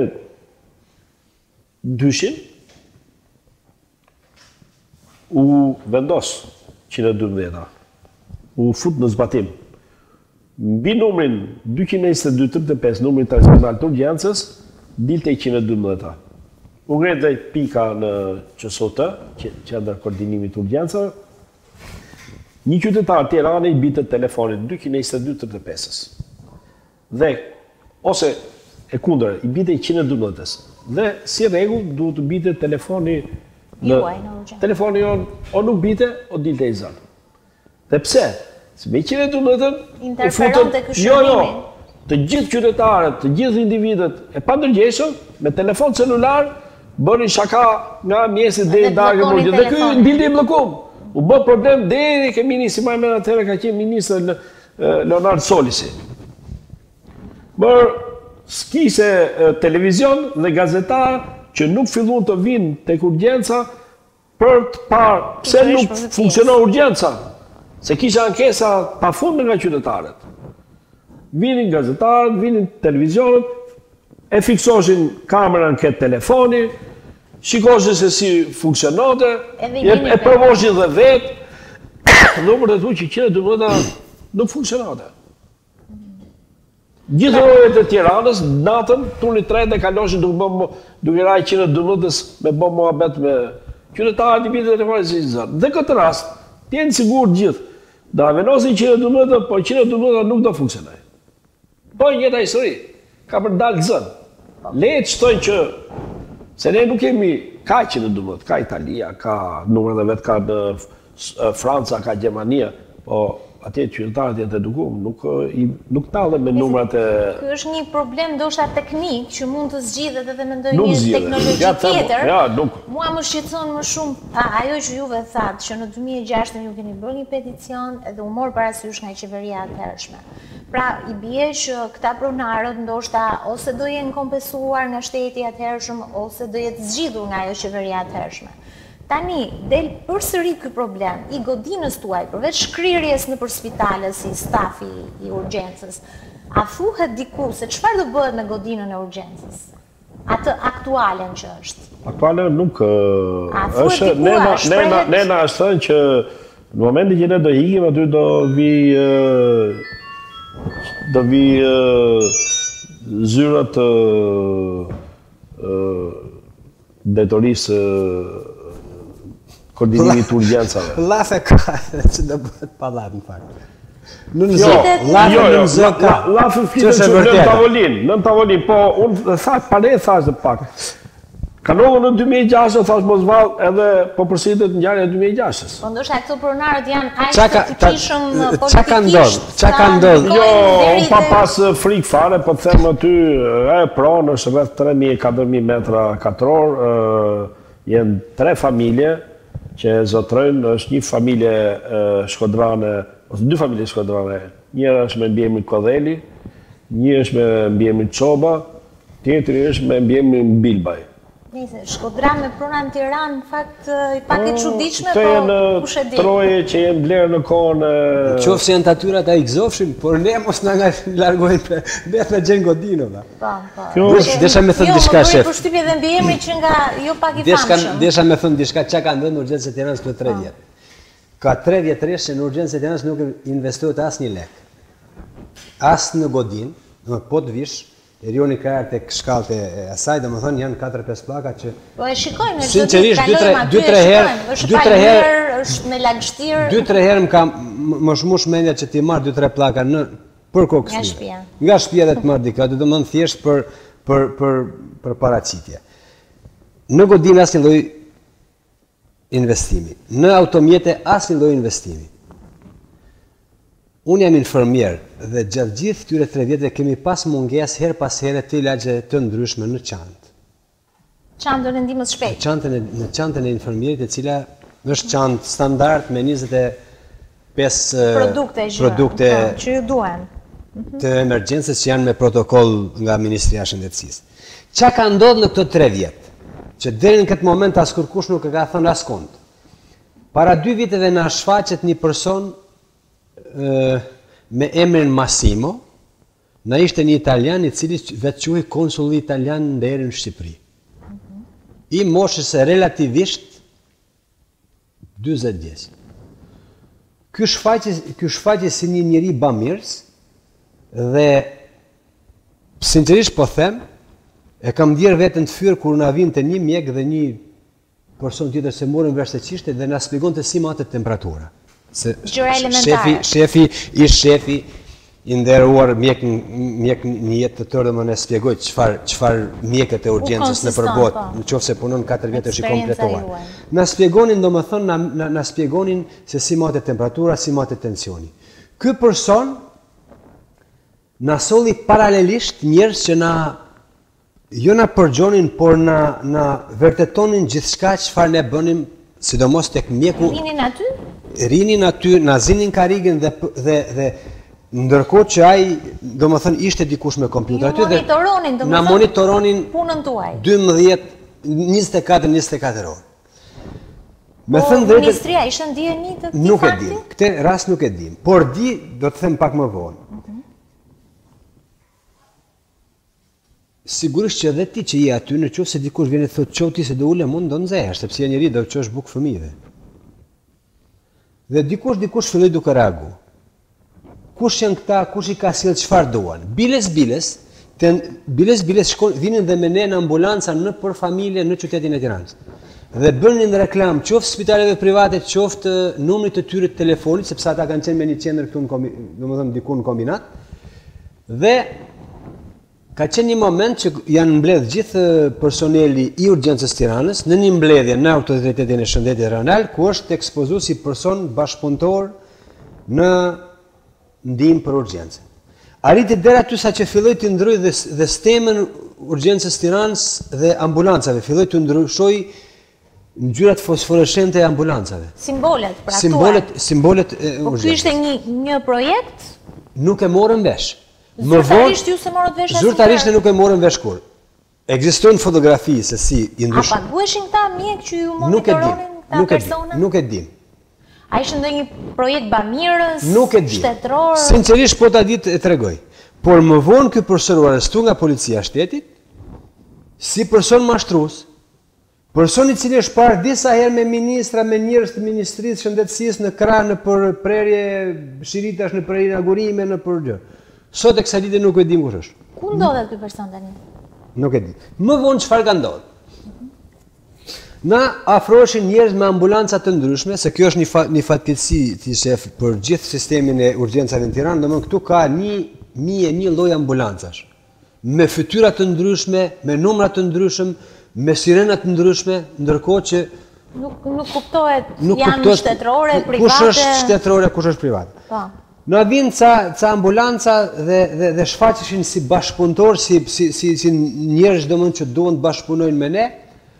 Speaker 2: dyshin u vendos që në dy mëta, u fut në zbatim. Mbi numrin dyqind e njëzet e dy tridhjet e pesë, numrin tradicional të urgjencës, dilte që në dy mëta. U ngre dhe pika në Q S O T, qendër koordinimit të urgjencave, një qytetar Tirane i bitet telefonit dyqind e njëzet e dy tridhjet e pesës. Dhe, ose e kundër, i bitet njëqind e dymbëdhjetës. Dhe, si rregull, duhet të bitet telefoni në... Telefoni jonë o nuk bite, o dilte i zënë. Dhe pse? Se me njëqind e dymbëdhjetën...
Speaker 1: Interferon të këshërbimin.
Speaker 2: Jo, jo, të gjithë qytetarët, të gjithë individet e pandërgjeshëm, me telefon celular, bërin shaka nga mjesit dhe i darke më gjithë. Dhe kjo dilte i bllokum. U bë problem deri ke ministri më më atëherë ka qenë ministri Leonard Solisi. Bër skise televizion dhe gazetar që nuk fillun të vinë tek urgjenca për të parë pse nuk funksionon urgjenca. Se kisha ankesa pafundme nga qytetarët. Vinin gazetarët, vinin televizionët, e fiksoshin kamerën këtë telefoni, shikoshin se si funksionote, e provoshin dhe vetë, në për të thu që njëqind e dymbëdhjetë nuk funksionote. Gjithë orët e Tiranës, natën, turni tretë e kaloshin duke raj njëqind e dymbëdhjetës me bo muhabet me qytetarët i bitë dhe telefonit si zërë. Dhe këtë rast, tjenë sigur gjithë, da venosin njëqind e dymbëdhjetë, po njëqind e dymbëdhjetë nuk do funksionoj. Po njëta histori, ka për dalë zënë. Lejtë shtojnë që se ne nuk kemi, ka njëqind e dymbëdhjetë, ka Italia, ka numër dhe vetë ka në Franca, ka Gjermania, po atje qytetarët jetë edukum, nuk talën me numrat e...
Speaker 1: Ky është një problem ndoshta teknik që mund të zgjidhet edhe me ndonjë teknologji tjetër. Mua më shqetëson më shumë ajo që juve thatë që në dy mijë e gjashtën ju keni bërë një peticion edhe u morë parasysh nga qeveria atëhershme. Pra, i bie që këta pronarët ndoshta ose do jenë kompensuar nga shteti atëhershëm ose do jetë zgjidhur nga ajo qeveria atëhershme. Tani, del përsëri ky problem i godinës tuaj, përveç shkrirjes në për spitale si stafi i urgjencës, a thuhet diku se çfarë do bëhet me godinën e urgjencës? Atë aktualen që është.
Speaker 2: Aktualen nuk është, nena është thënë që në momentin që ne do hikim aty do vi do vi zyrat detorisë koordinimit të urgjencave.
Speaker 3: Lafe ka që do bëhet palat në fakt. Në në
Speaker 2: Jo,
Speaker 3: lafe
Speaker 2: jo,
Speaker 3: në zë ka.
Speaker 2: Lafe fitën që në tavolin, në tavolin, po unë thash, pare thash dhe pak. Kanohë në dy mijë e gjashtën, thash mos vallë, edhe po përsëritet ngjarja e dy mijë e gjashtës.
Speaker 1: Po ndoshta këto pronarët janë aq të fuqishëm politikisht.
Speaker 3: Çka ka ndodhur? Çka ka ndodhur?
Speaker 2: Jo, unë pa pas frikë fare, po të them aty, e pronë është rreth tre mijë katër mijë metra katror, janë tre familje që zotrojnë, është një familje shkodrane, ose dy familje shkodrane, njëra është me mbiemrin Kodheli, një është me mbiemrin Çoba, tjetri është me mbiemrin Bilbaj.
Speaker 1: Nëse Shkodra me prona në Tiranë, në fakt i pak e çuditshme, po kush e di.
Speaker 2: Të troje që jenë blerë në kohën e...
Speaker 3: Qoftë se janë tatyrat a i gëzofshin, por ne mos na nga largojnë vetë me gjenë godinove.
Speaker 1: Po, po.
Speaker 3: Desha me thënë diçka, shef.
Speaker 1: Jo, më bëri përshtypje dhe mbiemri që nga jo pak i famshëm.
Speaker 3: Desha me thënë diçka çka ka ndodhur në urgjencën e Tiranës këto tre vjet. Ka tre vjet rresht që në urgjencën e Tiranës nuk investohet asnjë lek. As në godin, po të vish, Erioni Krajar tek shkallët e asaj, domethënë janë katër pesë pllaka që
Speaker 1: po e shikojmë,
Speaker 3: sinqerisht dy tre herë, dy tre herë
Speaker 1: është me lagështirë.
Speaker 3: dy tre herë më ka më shmush mendja që ti marr dy tre pllaka në për kokës.
Speaker 1: Nga shtëpia.
Speaker 3: Nga shtëpia dhe të marr diku, domethënë thjesht për për për për paraqitje. Në godinë asnjë lloj investimi, në automjete asnjë lloj investimi. Unë jam infermier dhe gjatë gjithë këtyre tre vjetëve kemi pas mungesë her pas here të ilagje të ndryshme në çantë.
Speaker 1: Çantën e ndihmës shpejt.
Speaker 3: Çantën e në çantën e infermierit, e cila është çantë standard me njëzet e pesë
Speaker 1: Produkte gjëra,
Speaker 3: produkte
Speaker 1: po, që ju duen.
Speaker 3: të emergjencës që janë me protokoll nga Ministria e Shëndetësisë. Çka ka ndodhur në këto tre vjet? Që deri në këtë moment as kërkush nuk e ka thënë askund. Para dy viteve na shfaqet një person ë me emrin Massimo, na ishte një italian i cili vetë quhej konsulli italian deri në Shqipëri. I moshës e relativisht dyzet vjeç. Ky shfaqet ky shfaqet si një njeri bamirës dhe sinqerisht po them, e kam ndjer veten të fyr kur na vinte një mjek dhe një person tjetër se morën vesh se çishte dhe na shpjegonte si matet temperatura. Se
Speaker 1: Gjëra elementare.
Speaker 3: shefi, shefi, ish shefi i nderuar mjek mjek një jetë të tërë dhe më ne shpjegoj çfarë çfarë mjekët e urgjencës në përbot,
Speaker 1: po.
Speaker 3: në qoftë se punon katër vjet është i
Speaker 1: Eksperienca
Speaker 3: kompletuar.
Speaker 1: juaj.
Speaker 3: Na shpjegonin domethënë na na, na shpjegonin se si matet temperatura, si matet tensioni. Ky person na solli paralelisht njerëz që na jo na përgjonin, por na na vërtetonin gjithçka çfarë ne bënim, sidomos tek mjeku.
Speaker 1: Rinin aty?
Speaker 3: Rinin aty, na zinin karigën dhe dhe dhe ndërkohë që ai domethënë ishte dikush me kompjuter aty dhe
Speaker 1: monitoronin, domethënë
Speaker 3: na monitoronin
Speaker 1: punën tuaj.
Speaker 3: dymbëdhjetë, njëzet e katër njëzet e katër orë. Me
Speaker 1: Po,
Speaker 3: thënë drejtë,
Speaker 1: Ministria ishte ndjeni të këtij
Speaker 3: nuk e
Speaker 1: fakti?
Speaker 3: dim. Këtë rast nuk e dim, por di, do të them pak më vonë. Sigurisht që edhe ti që je aty, në qoftë se dikush vjen e thotë çau ti se do ulem unë do nxehesh, sepse je njeri do të çosh bukë fëmijëve. Dhe dikush dikush filloi duke reagu. Kush janë këta, kush i ka sjell çfarë duan? Biles biles, ten biles biles shkon vinin dhe me ne në ambulanca në për familje në qytetin e Tiranës. Dhe bënin reklam qoftë spitaleve private, qoftë numrit të tyre të telefonit, sepse ata kanë qenë me një qendër këtu në komi- domethënë diku në kombinat. Dhe ka qenë një moment që janë mbledh gjithë personeli i urgjencës Tiranës në një mbledhje në autoritetin e shëndetit rajonal, ku është ekspozuar si person bashkëpunëtor në ndihmë për urgjencë. Arriti deri aty sa që filloi të ndryshoj dhe, dhe stemën urgjencës Tiranës dhe ambulancave, filloi të ndryshoj ngjyrat fosforeshente e ambulancave.
Speaker 1: Simbolet, pra
Speaker 3: Simbolet,
Speaker 1: tuaj.
Speaker 3: simbolet e
Speaker 1: Po ky
Speaker 3: urgjencës.
Speaker 1: ishte një një projekt?
Speaker 3: Nuk e morën vesh.
Speaker 1: Zyrtarisht ju se morët vesh asnjëherë?
Speaker 3: Zyrtarisht ne nuk e morën vesh kur. Ekzistojnë fotografi se si i
Speaker 1: A
Speaker 3: ndrysh.
Speaker 1: paguheshin këta mjek që ju
Speaker 3: Nuk e dim.
Speaker 1: monitoronin këta
Speaker 3: Nuk e dim.
Speaker 1: persona?
Speaker 3: Nuk e dim.
Speaker 1: A ishte ndonjë projekt bamirës,
Speaker 3: Nuk e dim.
Speaker 1: shtetëror?
Speaker 3: Sinqerisht po ta ditë e tregoj. Por më vonë ky person u arrestu nga policia e shtetit si person mashtrues. Person i cili është parë disa herë me ministra, me njerëz të Ministrisë së Shëndetësisë në krah, në për prerje shiritash, në për inaugurime, në për gjë. Sot e kësaj dite nuk e dim kush është.
Speaker 1: Ku ndodhet ky person tani?
Speaker 3: Nuk e di. Më vonë çfarë ka ndodhur? Na afroheshin njerëz me ambulanca të ndryshme, se kjo është një fa, një fatkeqësi ti shef për gjithë sistemin e urgjencave në Tiranë, domethënë këtu ka një mijë e një lloj ambulancash. Me fytyra të ndryshme, me numra të ndryshëm, me sirena të ndryshme, ndërkohë që
Speaker 1: Nuk nuk kuptohet,
Speaker 3: nuk
Speaker 1: janë
Speaker 3: kuptohet
Speaker 1: shtetërore, private.
Speaker 3: kush është shtetërore, kush është private.
Speaker 1: Po.
Speaker 3: Na vinë ca ca ambulanca dhe dhe dhe shfaqeshin si bashkëpunëtor, si si si si njerëz domethënë që duan të bashkëpunojnë me ne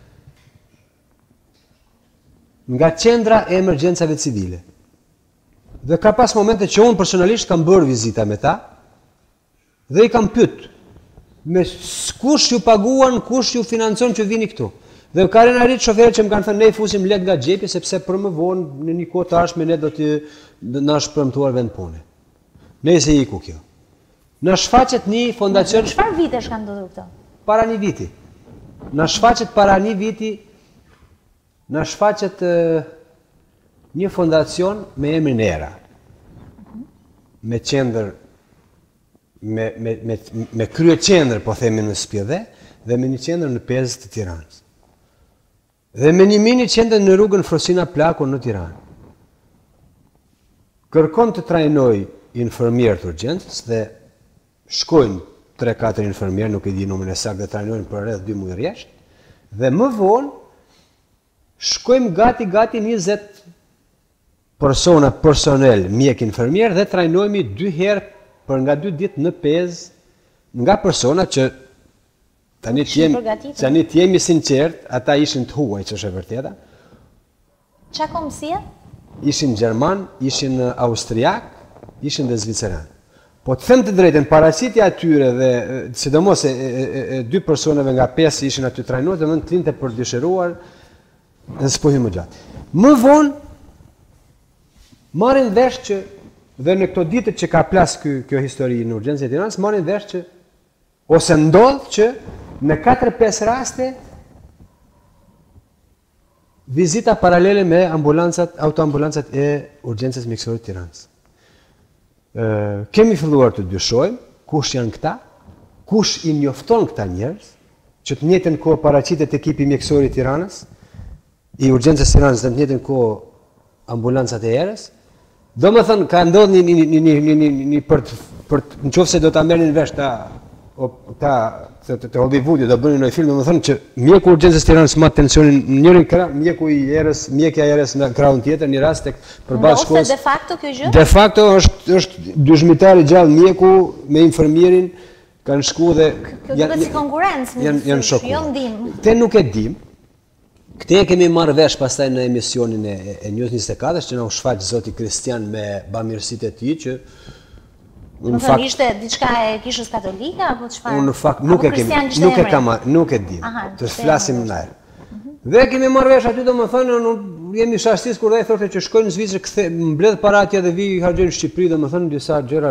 Speaker 3: nga qendra e emergjencave civile. Dhe ka pas momente që unë personalisht kam bërë vizita me ta dhe i kam pyet me kush ju paguan, kush ju financon që vini këtu. Dhe ka rënë arrit shoferët që më kanë thënë ne i fusim lek nga xhepi sepse për më vonë në një kohë të ardhshme ne do të na shpremtuar vend pune. Nëse i ku kjo. Na shfaqet një fondacion
Speaker 1: Çfarë vitesh kanë ndodhur këto?
Speaker 3: para një viti. Na shfaqet para një viti, na shfaqet uh, një fondacion me emrin Era. Me qendër me me me me krye qendër po themi në Spjedhe dhe me një qendër në Pezë të Tiranës. Dhe me një mini qendër në rrugën Frosina Plaku në Tiranë. Kërkon të trajnoj infermier të urgjencës dhe shkojnë tre katër infermier, nuk e di numrin e saktë, dhe trajnojnë për rreth dy muaj rresht. Dhe më vonë shkojmë gati gati njëzet persona, personel, mjek infermier dhe trajnojmë dy herë për nga dy ditë në Pezë nga persona që tani të jemi, tani të jemi sinqert, ata ishin të huaj, që është e vërteta.
Speaker 1: Çka komësia?
Speaker 3: ishin Gjerman, ishin Austriak, ishin dhe Zviceran. Po të them të drejtën, paraqitja atyre dhe sidomos e, e, e, e dy personave nga pesë ishin aty trajnuar, dhe më të linte për dysheruar dhe s'po hy më gjatë. Më vonë marrin vesh që dhe në këto ditët që ka plas kjo, kjo histori në urgjencën e Tiranës, marrin vesh që ose ndodh që në katër pesë raste vizita paralele me ambulancat, autoambulancat e urgjencës mjekësore të Tiranës. Uh, kemi filluar të dyshojmë kush janë këta, kush i njofton këta njerëz, që të njëjtën kohë paraqitet ekipi mjekësor i Tiranës, i urgjencës Tiranës dhe të njëjtën kohë ambulancat e erës. Domethënë ka ndodhur një një një një një një për të, për të, nëse do ta merrin vesh ta ta të, të, të Hollywoodit do bënin një film, domethënë që mjeku i urgjencës Tiranës ma tensionin në njërin krah, mjeku i erës, mjekja e erës në krahun tjetër, një rast tek përballë shkollës.
Speaker 1: De facto kjo gjë?
Speaker 3: De facto është është dyshmitar i gjallë mjeku me infermierin kanë shku dhe
Speaker 1: kjo duket si konkurrencë,
Speaker 3: janë janë shoku.
Speaker 1: Jo ndim.
Speaker 3: Këtë nuk e dim. Këtë e kemi marrë vesh pastaj në emisionin e, e News njëzet e katër që na u shfaq zoti Kristian me bamirësitë e tij që
Speaker 1: Në fakt ishte diçka e kishës katolike apo çfarë?
Speaker 3: Unë në fakt nuk e kemi, nuk e kam, nuk e dim. Të flasim ndaj. Dhe kemi marrë vesh aty domethënë, ne jemi shashtis kur ai thoshte që shkojnë në Zvicër, kthe mbledh para atje dhe vi harxojnë në Shqipëri, domethënë disa gjëra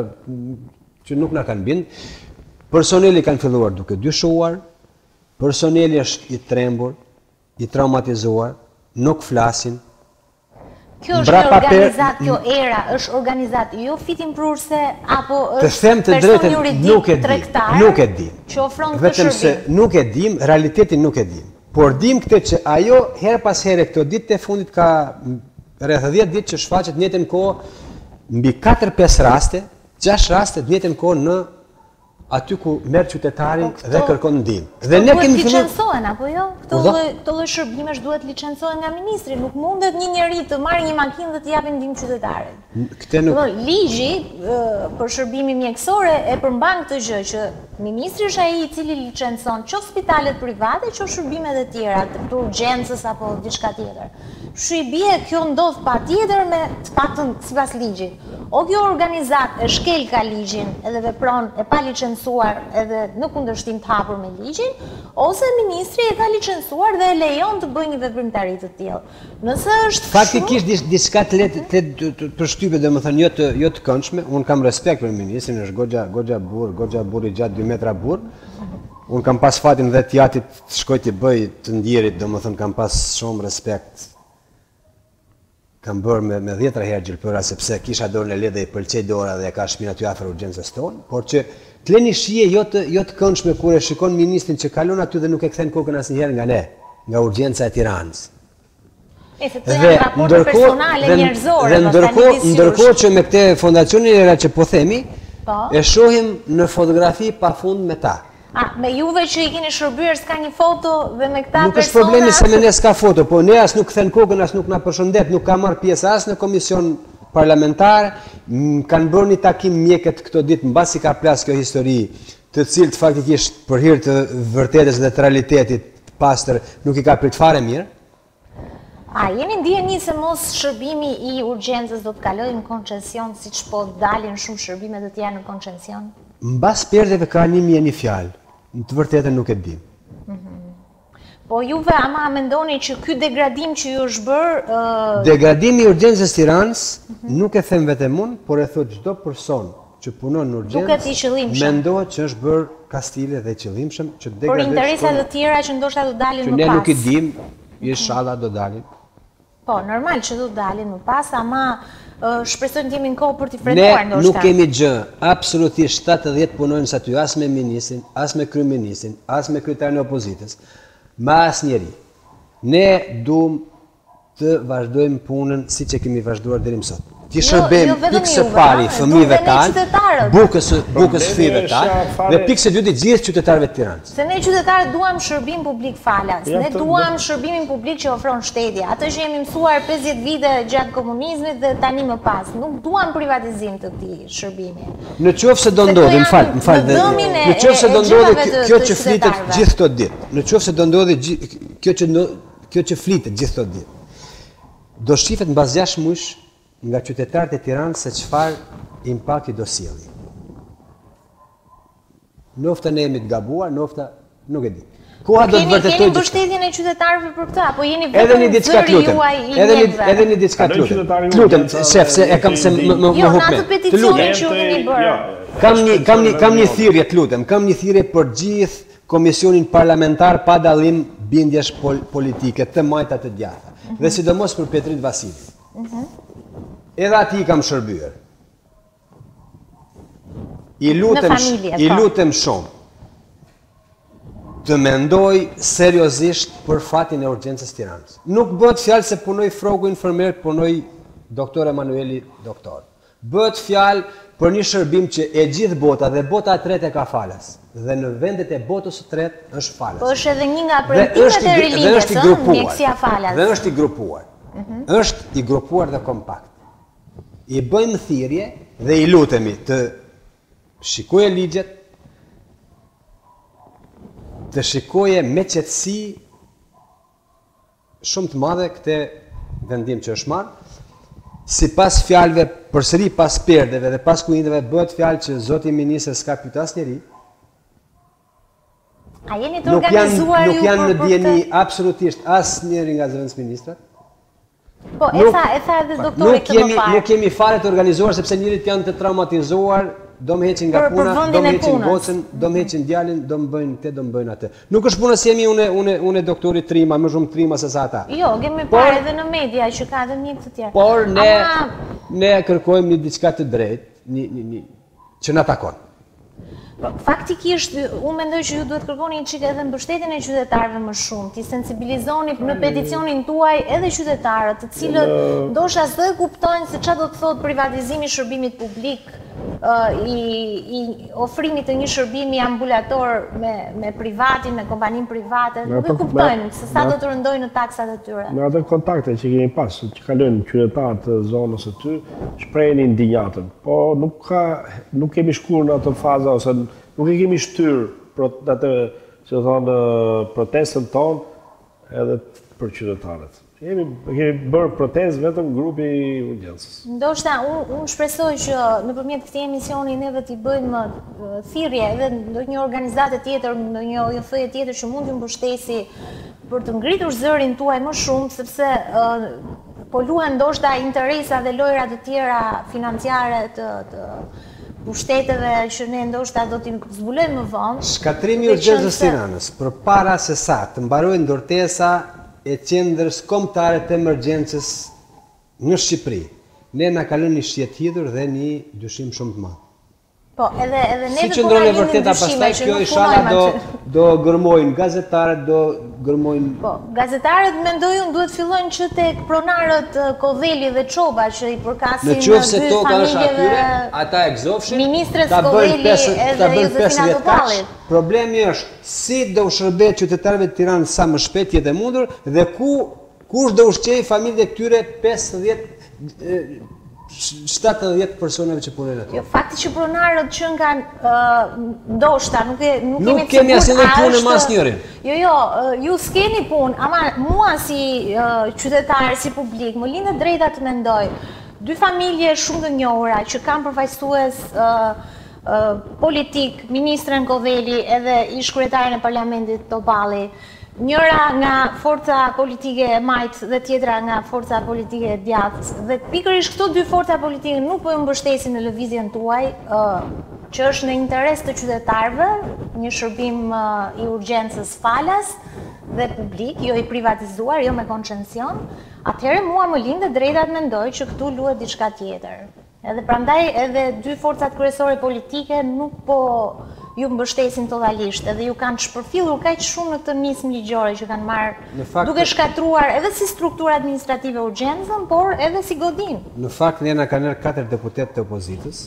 Speaker 3: që nuk na kanë bind. Personeli kanë filluar duke dyshuar, personeli është i trembur, i traumatizuar, nuk flasin.
Speaker 1: Kjo është organizat, kjo era, është organizat jo fitim prurse, apo është person juridik tregtar,
Speaker 3: nuk e dim.
Speaker 1: Që ofron këtë
Speaker 3: Vetëm se nuk e dim, realitetin nuk e dim. Por dim këtë që ajo her pas here këto ditë të fundit ka rreth dhjetë ditë që shfaqet në njëjtën kohë mbi katër pesë raste, gjashtë raste në njëjtën kohë në aty ku merr qytetari dhe kërkon ndihmë. Dhe ne kemi filluar
Speaker 1: licencohen apo jo? Këto lloj këto lloj shërbimesh duhet licencohen nga ministri, nuk mundet një njerëz të marrë një makinë dhe të japë ndihmë qytetarit.
Speaker 3: Këtë nuk.
Speaker 1: Ligji për shërbimin mjekësor e përmban këtë gjë që ministri është ai i cili licencon qoftë spitalet private, qoftë shërbimet e tjera, të urgjencës apo diçka tjetër. Shi bie kjo ndodh patjetër me të paktën sipas ligjit. O kjo organizat e shkel ka ligjin edhe vepron e pa licencuar edhe në kundërshtim të hapur me ligjin, ose ministri e ka licencuar dhe e lejon të bëjë një veprimtari të tillë. Nëse është
Speaker 3: faktikisht diçka të lehtë të përshtypje, domethënë jo të jo të këndshme, un kam respekt për ministrin, është goxha goxha burr, goxha burr i gjatë dy metra burr. Un kam pas fatin dhe të jatit të shkoj të bëj të ndjerit, domethënë kam pas shumë respekt. Kam bërë me, me dhjetra herë gjilpëra sepse kisha dorën e lehtë dhe i pëlqej dora dhe e ka shpinë aty afër urgjencës tonë, por që të leni shije jo të jo të këndshme kur e shikon ministrin që kalon aty dhe nuk e kthen kokën asnjëherë nga ne, nga urgjenca e Tiranës.
Speaker 1: E se të janë raporte personale njerëzore.
Speaker 3: Dhe ndërkohë, ndërkohë që me këtë fondacionin era që po themi, e shohim në fotografi pafund me ta.
Speaker 1: A, me juve që i keni shërbyer s'ka një foto dhe me këta persona...
Speaker 3: Nuk është problemi se me ne s'ka foto, po ne as nuk kthen kokën, as nuk na përshëndet, nuk ka marrë pjesë as në komision parlamentar, kanë bërë një takim mjekët këto ditë mbasi ka plas kjo histori, të cilët faktikisht për hir të vërtetës dhe të realitetit pastër nuk i ka prit fare mirë.
Speaker 1: A jeni ndjeni se mos shërbimi i urgjencës do të kalojë në koncesion siç po dalin shumë shërbime të tjera në koncesion?
Speaker 3: Mbas perdeve ka një mje një fjalë. Në të vërtetën nuk e dim.
Speaker 1: Po juve ama mendoni që ky degradim që ju është bërë...
Speaker 3: Degradimi i urgjencës Tiranës nuk e them vetëm unë, por e thot çdo person që punon në urgjencë mendohet që është bërë kastile dhe i qëllimshëm që degradoj.
Speaker 1: Por interesat të tjera që ndoshta do dalin më pas.
Speaker 3: Që ne nuk i dim, inshallah do dalin.
Speaker 1: Po, normal që do dalin më pas, ama shpresojmë të jemi në kohë për t'i frenuar ndoshta.
Speaker 3: Ne nuk kemi gjë, absolutisht shtatëdhjetë punojnës aty, as me ministrin, as me kryeministrin, as me kryetarin e opozitës, me asnjëri. Ne duam të vazhdojmë punën siç e kemi vazhduar deri më sot. Ti shërbejmë pikë së pari fëmijëve tanë, bukës bukës fëmijëve tanë dhe pikë së dytë gjithë qytetarëve të Tiranës.
Speaker 1: Se ne qytetarët duam shërbim publik falas, ne duam shërbimin publik që ofron shteti, atë që jemi mësuar pesëdhjetë vite gjatë komunizmit dhe tani më pas. Nuk duam privatizim të këtij shërbimi.
Speaker 3: Në qoftë se do ndodhi, më fal, më fal, në qoftë se do ndodhi kjo që flitet gjithë këto ditë, në qoftë se do ndodhi kjo që kjo që flitet gjithë këto ditë. do shifet mbas gjashtë muaj nga qytetarët e Tiranës se çfarë impakti do sjelli. Nofta ne jemi të gabuar, nofta nuk e di. Koha do të vërtetoj.
Speaker 1: Keni mbështetjen e qytetarëve për këtë apo jeni
Speaker 3: edhe një
Speaker 1: vetëm
Speaker 3: diçka
Speaker 1: zëri
Speaker 3: lutem.
Speaker 1: juaj i
Speaker 3: Edhe një
Speaker 1: njerëzve?
Speaker 3: edhe një diçka
Speaker 2: Kaloj
Speaker 3: lutem.
Speaker 2: qytetarin
Speaker 3: Lutem,
Speaker 2: urgjenca,
Speaker 3: shef, se e kam se më më
Speaker 1: Jo,
Speaker 3: më
Speaker 1: në
Speaker 3: hupme.
Speaker 1: atë
Speaker 3: Të
Speaker 1: peticionin
Speaker 3: lutem.
Speaker 1: që ju keni bërë.
Speaker 3: Kam një kam një kam një thirrje, të lutem, kam një thirrje për gjithë komisionin parlamentar pa dallim bindjesh pol politike të majta të djatha. Dhe sidomos për Petrit Vasilin. Edhe ati i kam shërbyer. I lutem,
Speaker 1: familje,
Speaker 3: i
Speaker 1: po.
Speaker 3: lutem shumë të mendoj seriozisht për fatin e urgjencës Tiranës. Nuk bëhet fjalë se punoj Frogu infermer, punoj doktor Emanueli doktor. Bëhet fjalë për një shërbim që e gjithë bota dhe bota e tretë e ka falas. Dhe në vendet e botës së tretë është falas.
Speaker 1: Po është edhe një nga
Speaker 3: Dhe
Speaker 1: premtimet
Speaker 3: është
Speaker 1: e
Speaker 3: i- dhe
Speaker 1: Relindës,
Speaker 3: është i
Speaker 1: ëh,
Speaker 3: grupuar.
Speaker 1: mjekësia falas.
Speaker 3: Dhe është i grupuar. Është i grupuar dhe kompakt. I bëjmë thirrje dhe i lutemi të shikoje ligjet, të shikoje me qetësi shumë të madhe këtë vendim që është marrë, si pas fjalëve, përsëri pas perdeve dhe pas kujindeve, bëhet fjalë që zoti ministër s'ka pyet asnjëri.
Speaker 1: A jeni të
Speaker 3: Nuk janë
Speaker 1: organizuar
Speaker 3: nuk
Speaker 1: ju
Speaker 3: janë
Speaker 1: për-
Speaker 3: në
Speaker 1: për
Speaker 3: dieni
Speaker 1: këtë?
Speaker 3: absolutisht asnjëri nga zëvendës ministrat.
Speaker 1: Po, e
Speaker 3: Nuk-
Speaker 1: tha, e tha edhe doktori
Speaker 3: Nuk
Speaker 1: këtë më
Speaker 3: kemi
Speaker 1: parë.
Speaker 3: nuk kemi fare të organizuar sepse njerit janë të traumatizuar, do më heqin nga
Speaker 1: Për- për
Speaker 3: puna, do
Speaker 1: vendin
Speaker 3: më
Speaker 1: e
Speaker 3: heqin
Speaker 1: punës.
Speaker 3: gocën, do më heqin djalin, do më bëjnë këtë, do më bëjnë atë. Nuk është puna se jemi unë unë unë doktori Trima, më shumë Trima se sa ata.
Speaker 1: Jo, kemi
Speaker 3: Por-
Speaker 1: parë edhe në media që ka edhe mjekë të tjerë.
Speaker 3: Por ne
Speaker 1: Ama,
Speaker 3: ne kërkojmë një diçka të drejtë, një një një që na takon.
Speaker 1: po, faktikisht, unë mendoj që ju duhet kërkoni një çik edhe mbështetjen e qytetarëve më shumë, ti sensibilizoni në peticionin tuaj edhe qytetarët, të cilët ndoshta s'do e kuptojnë se çfarë do të thotë privatizimi i shërbimit publik, ë, i, i ofrimit të një shërbimi ambulator me, me privatin, me kompaninë private,
Speaker 2: Me
Speaker 1: nuk e
Speaker 2: ato-
Speaker 1: kuptojnë
Speaker 2: me-
Speaker 1: se sa
Speaker 2: me
Speaker 1: do të rëndojnë në taksat e tyre.
Speaker 2: Me atë kontakte që kemi pas, që kalojnë qytetarët të zonës së ty, shprehin indignatën. Po nuk ka nuk kemi shkuar në atë fazë ose nuk e kemi shtyr pro- atë që thonë protestën tonë edhe për qytetarët. Kemi kemi bërë protestë vetëm grupi i urgjencës.
Speaker 1: Ndoshta unë un shpresoj që nëpërmjet këtij emisioni neve t'i bëjmë uh, thirrje edhe ndonjë organizatë tjetër, ndonjë O J F-je tjetër që mund t'ju mbështesi për të ngritur zërin tuaj më shumë, sepse uh, po luhen ndoshta interesa dhe lojra të tjera financiare të, të pushteteve që ne ndoshta do t'i zbulojmë më vonë.
Speaker 3: Shkatrimi i
Speaker 1: Dhe
Speaker 3: urgjencës
Speaker 1: qënë se-
Speaker 3: Tiranës përpara se sa të mbarojë ndërtesa e qendrës kombëtare të emergjencës në Shqipëri, ne na kalon një shihet hidhur dhe një dyshim shumë të madh.
Speaker 1: Po, edhe edhe
Speaker 3: Si
Speaker 1: neve po
Speaker 3: qëndron
Speaker 1: na
Speaker 3: e
Speaker 1: linin
Speaker 3: vërteta
Speaker 1: dyshime
Speaker 3: pastaj
Speaker 1: që
Speaker 3: kjo
Speaker 1: nuk
Speaker 3: inshallah
Speaker 1: punojmë
Speaker 3: do
Speaker 1: aty.
Speaker 3: do gërmojnë gazetarët, do gërmojnë.
Speaker 1: Po, gazetarët mendoj unë duhet fillojnë që tek pronarët eh, Kodheli dhe Çoba që i përkasin
Speaker 3: Në qoftë se
Speaker 1: dy
Speaker 3: toka është atyre,
Speaker 1: familjeve
Speaker 3: ata e gëzofshin,
Speaker 1: Ministres
Speaker 3: ta bëjnë
Speaker 1: Kodheli
Speaker 3: pesë-
Speaker 1: edhe
Speaker 3: ta bëjnë
Speaker 1: Josefina
Speaker 3: pesëdhjetë
Speaker 1: Topallit.
Speaker 3: kaq. Problemi është si do shërbehet qytetarëve të Tiranës sa më shpejt jetë e mundur dhe ku kush do ushqej familjet e këtyre pesëdhjetë e, shtatëdhjetë personave që punojnë aty.
Speaker 1: Jo, fakti që pronarët që nga uh, ndoshta, nuk, e, nuk,
Speaker 3: Nuk
Speaker 1: kemi të
Speaker 3: kemi
Speaker 1: sigurt,
Speaker 3: asnjë
Speaker 1: a
Speaker 3: punë
Speaker 1: është-
Speaker 3: me asnjërin.
Speaker 1: Jo, jo, uh, ju s'keni punë, ama mua si uh, qytetar, si publik, më lindet drejta të mendoj. Dy familje shumë të njohura që kanë përfaqësues uh, uh, politik, ministren Kodheli edhe ish kryetarin e parlamentit Topalli. Njëra nga forca politike e majt dhe tjetra nga forca politike e djathtë. Dhe pikërisht këto dy forca politike nuk po ju mbështesin në lëvizjen tuaj, ë, që është në interes të qytetarëve, një shërbim ë, i urgjencës falas dhe publik, jo i privatizuar, jo me koncesion. Atëherë mua më lindet drejta të mendoj që këtu luhet diçka tjetër. Edhe prandaj edhe dy forcat kryesore politike nuk po ju mbështesin totalisht, edhe ju kanë shpërfillur kaq shumë në këtë nismë ligjore që kanë marrë,
Speaker 3: Në fakt-
Speaker 1: duke shkatruar edhe si struktura administrative urgjencën, por edhe si godin.
Speaker 3: Në fakt ne na kanë katër deputet të opozitës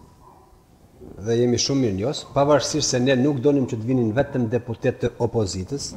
Speaker 3: dhe jemi shumë mirënjohës, pavarësisht se ne nuk donim që të vinin vetëm deputet të opozitës,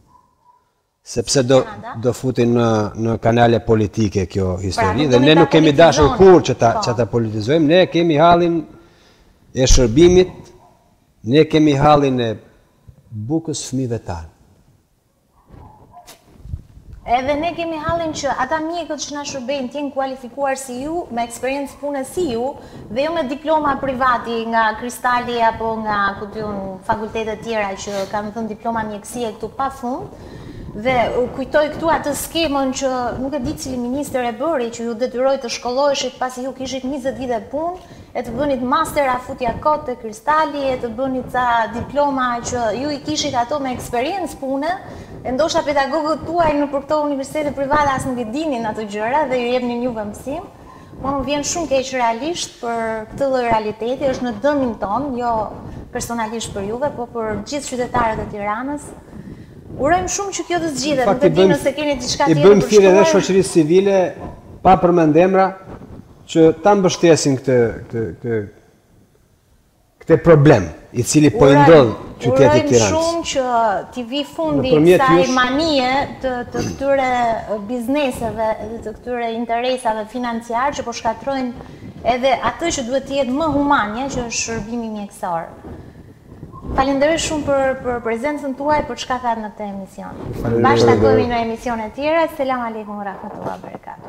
Speaker 3: sepse do do futin në në kanale politike kjo histori
Speaker 1: nuk
Speaker 3: dhe
Speaker 1: doni
Speaker 3: ne
Speaker 1: ta
Speaker 3: nuk kemi dashur
Speaker 1: politizoni.
Speaker 3: kur që ta
Speaker 1: Po.
Speaker 3: që ta politizojmë, ne kemi hallin e shërbimit, ne kemi hallin e bukës fëmijëve tanë.
Speaker 1: Edhe ne kemi hallin që ata mjekët që na shërbejnë të jenë kualifikuar si ju, me eksperiencë pune si ju, dhe jo me diploma privati nga Kristali apo nga kutun fakultetet tjera që kanë thënë diploma mjekësie këtu pa fund. Dhe kujtoj këtu atë skemën që nuk e di cili ministër e bëri, që ju detyroi të shkolloheshit pasi ju kishit njëzet vite punë, e të bënit master a futja kot të Kristali, e të bënit ca diploma që ju i kishit ato me eksperiencë pune, e ndoshta pedagogët tuaj në për këto universitete private as nuk e dinin ato gjëra dhe ju jepnin juve mësim. Po më vjen shumë keq realisht për këtë lloj realiteti, është në dëmin ton, jo personalisht për juve, po për gjithë qytetarët e Tiranës. Urojmë shumë që kjo të zgjidhet, nuk e di nëse keni diçka tjetër
Speaker 3: për shtuar. I bëjmë thirrje edhe shoqërisë civile pa përmend emra që ta mbështesin këtë këtë këtë problem i cili po i ndodh qyteti i Tiranës.
Speaker 1: Urojmë shumë që t'i vi fundi kësaj manie të të këtyre bizneseve dhe të këtyre interesave financiar që po shkatrojnë edhe atë që duhet të jetë më humane, që është shërbimi mjekësor. Falenderoj shumë për, për prezencën tuaj, për çka thatë në këtë emision. Bashkë takohemi në emisione tjera. Selam aleikum wa rahmatullahi wa barakatuh.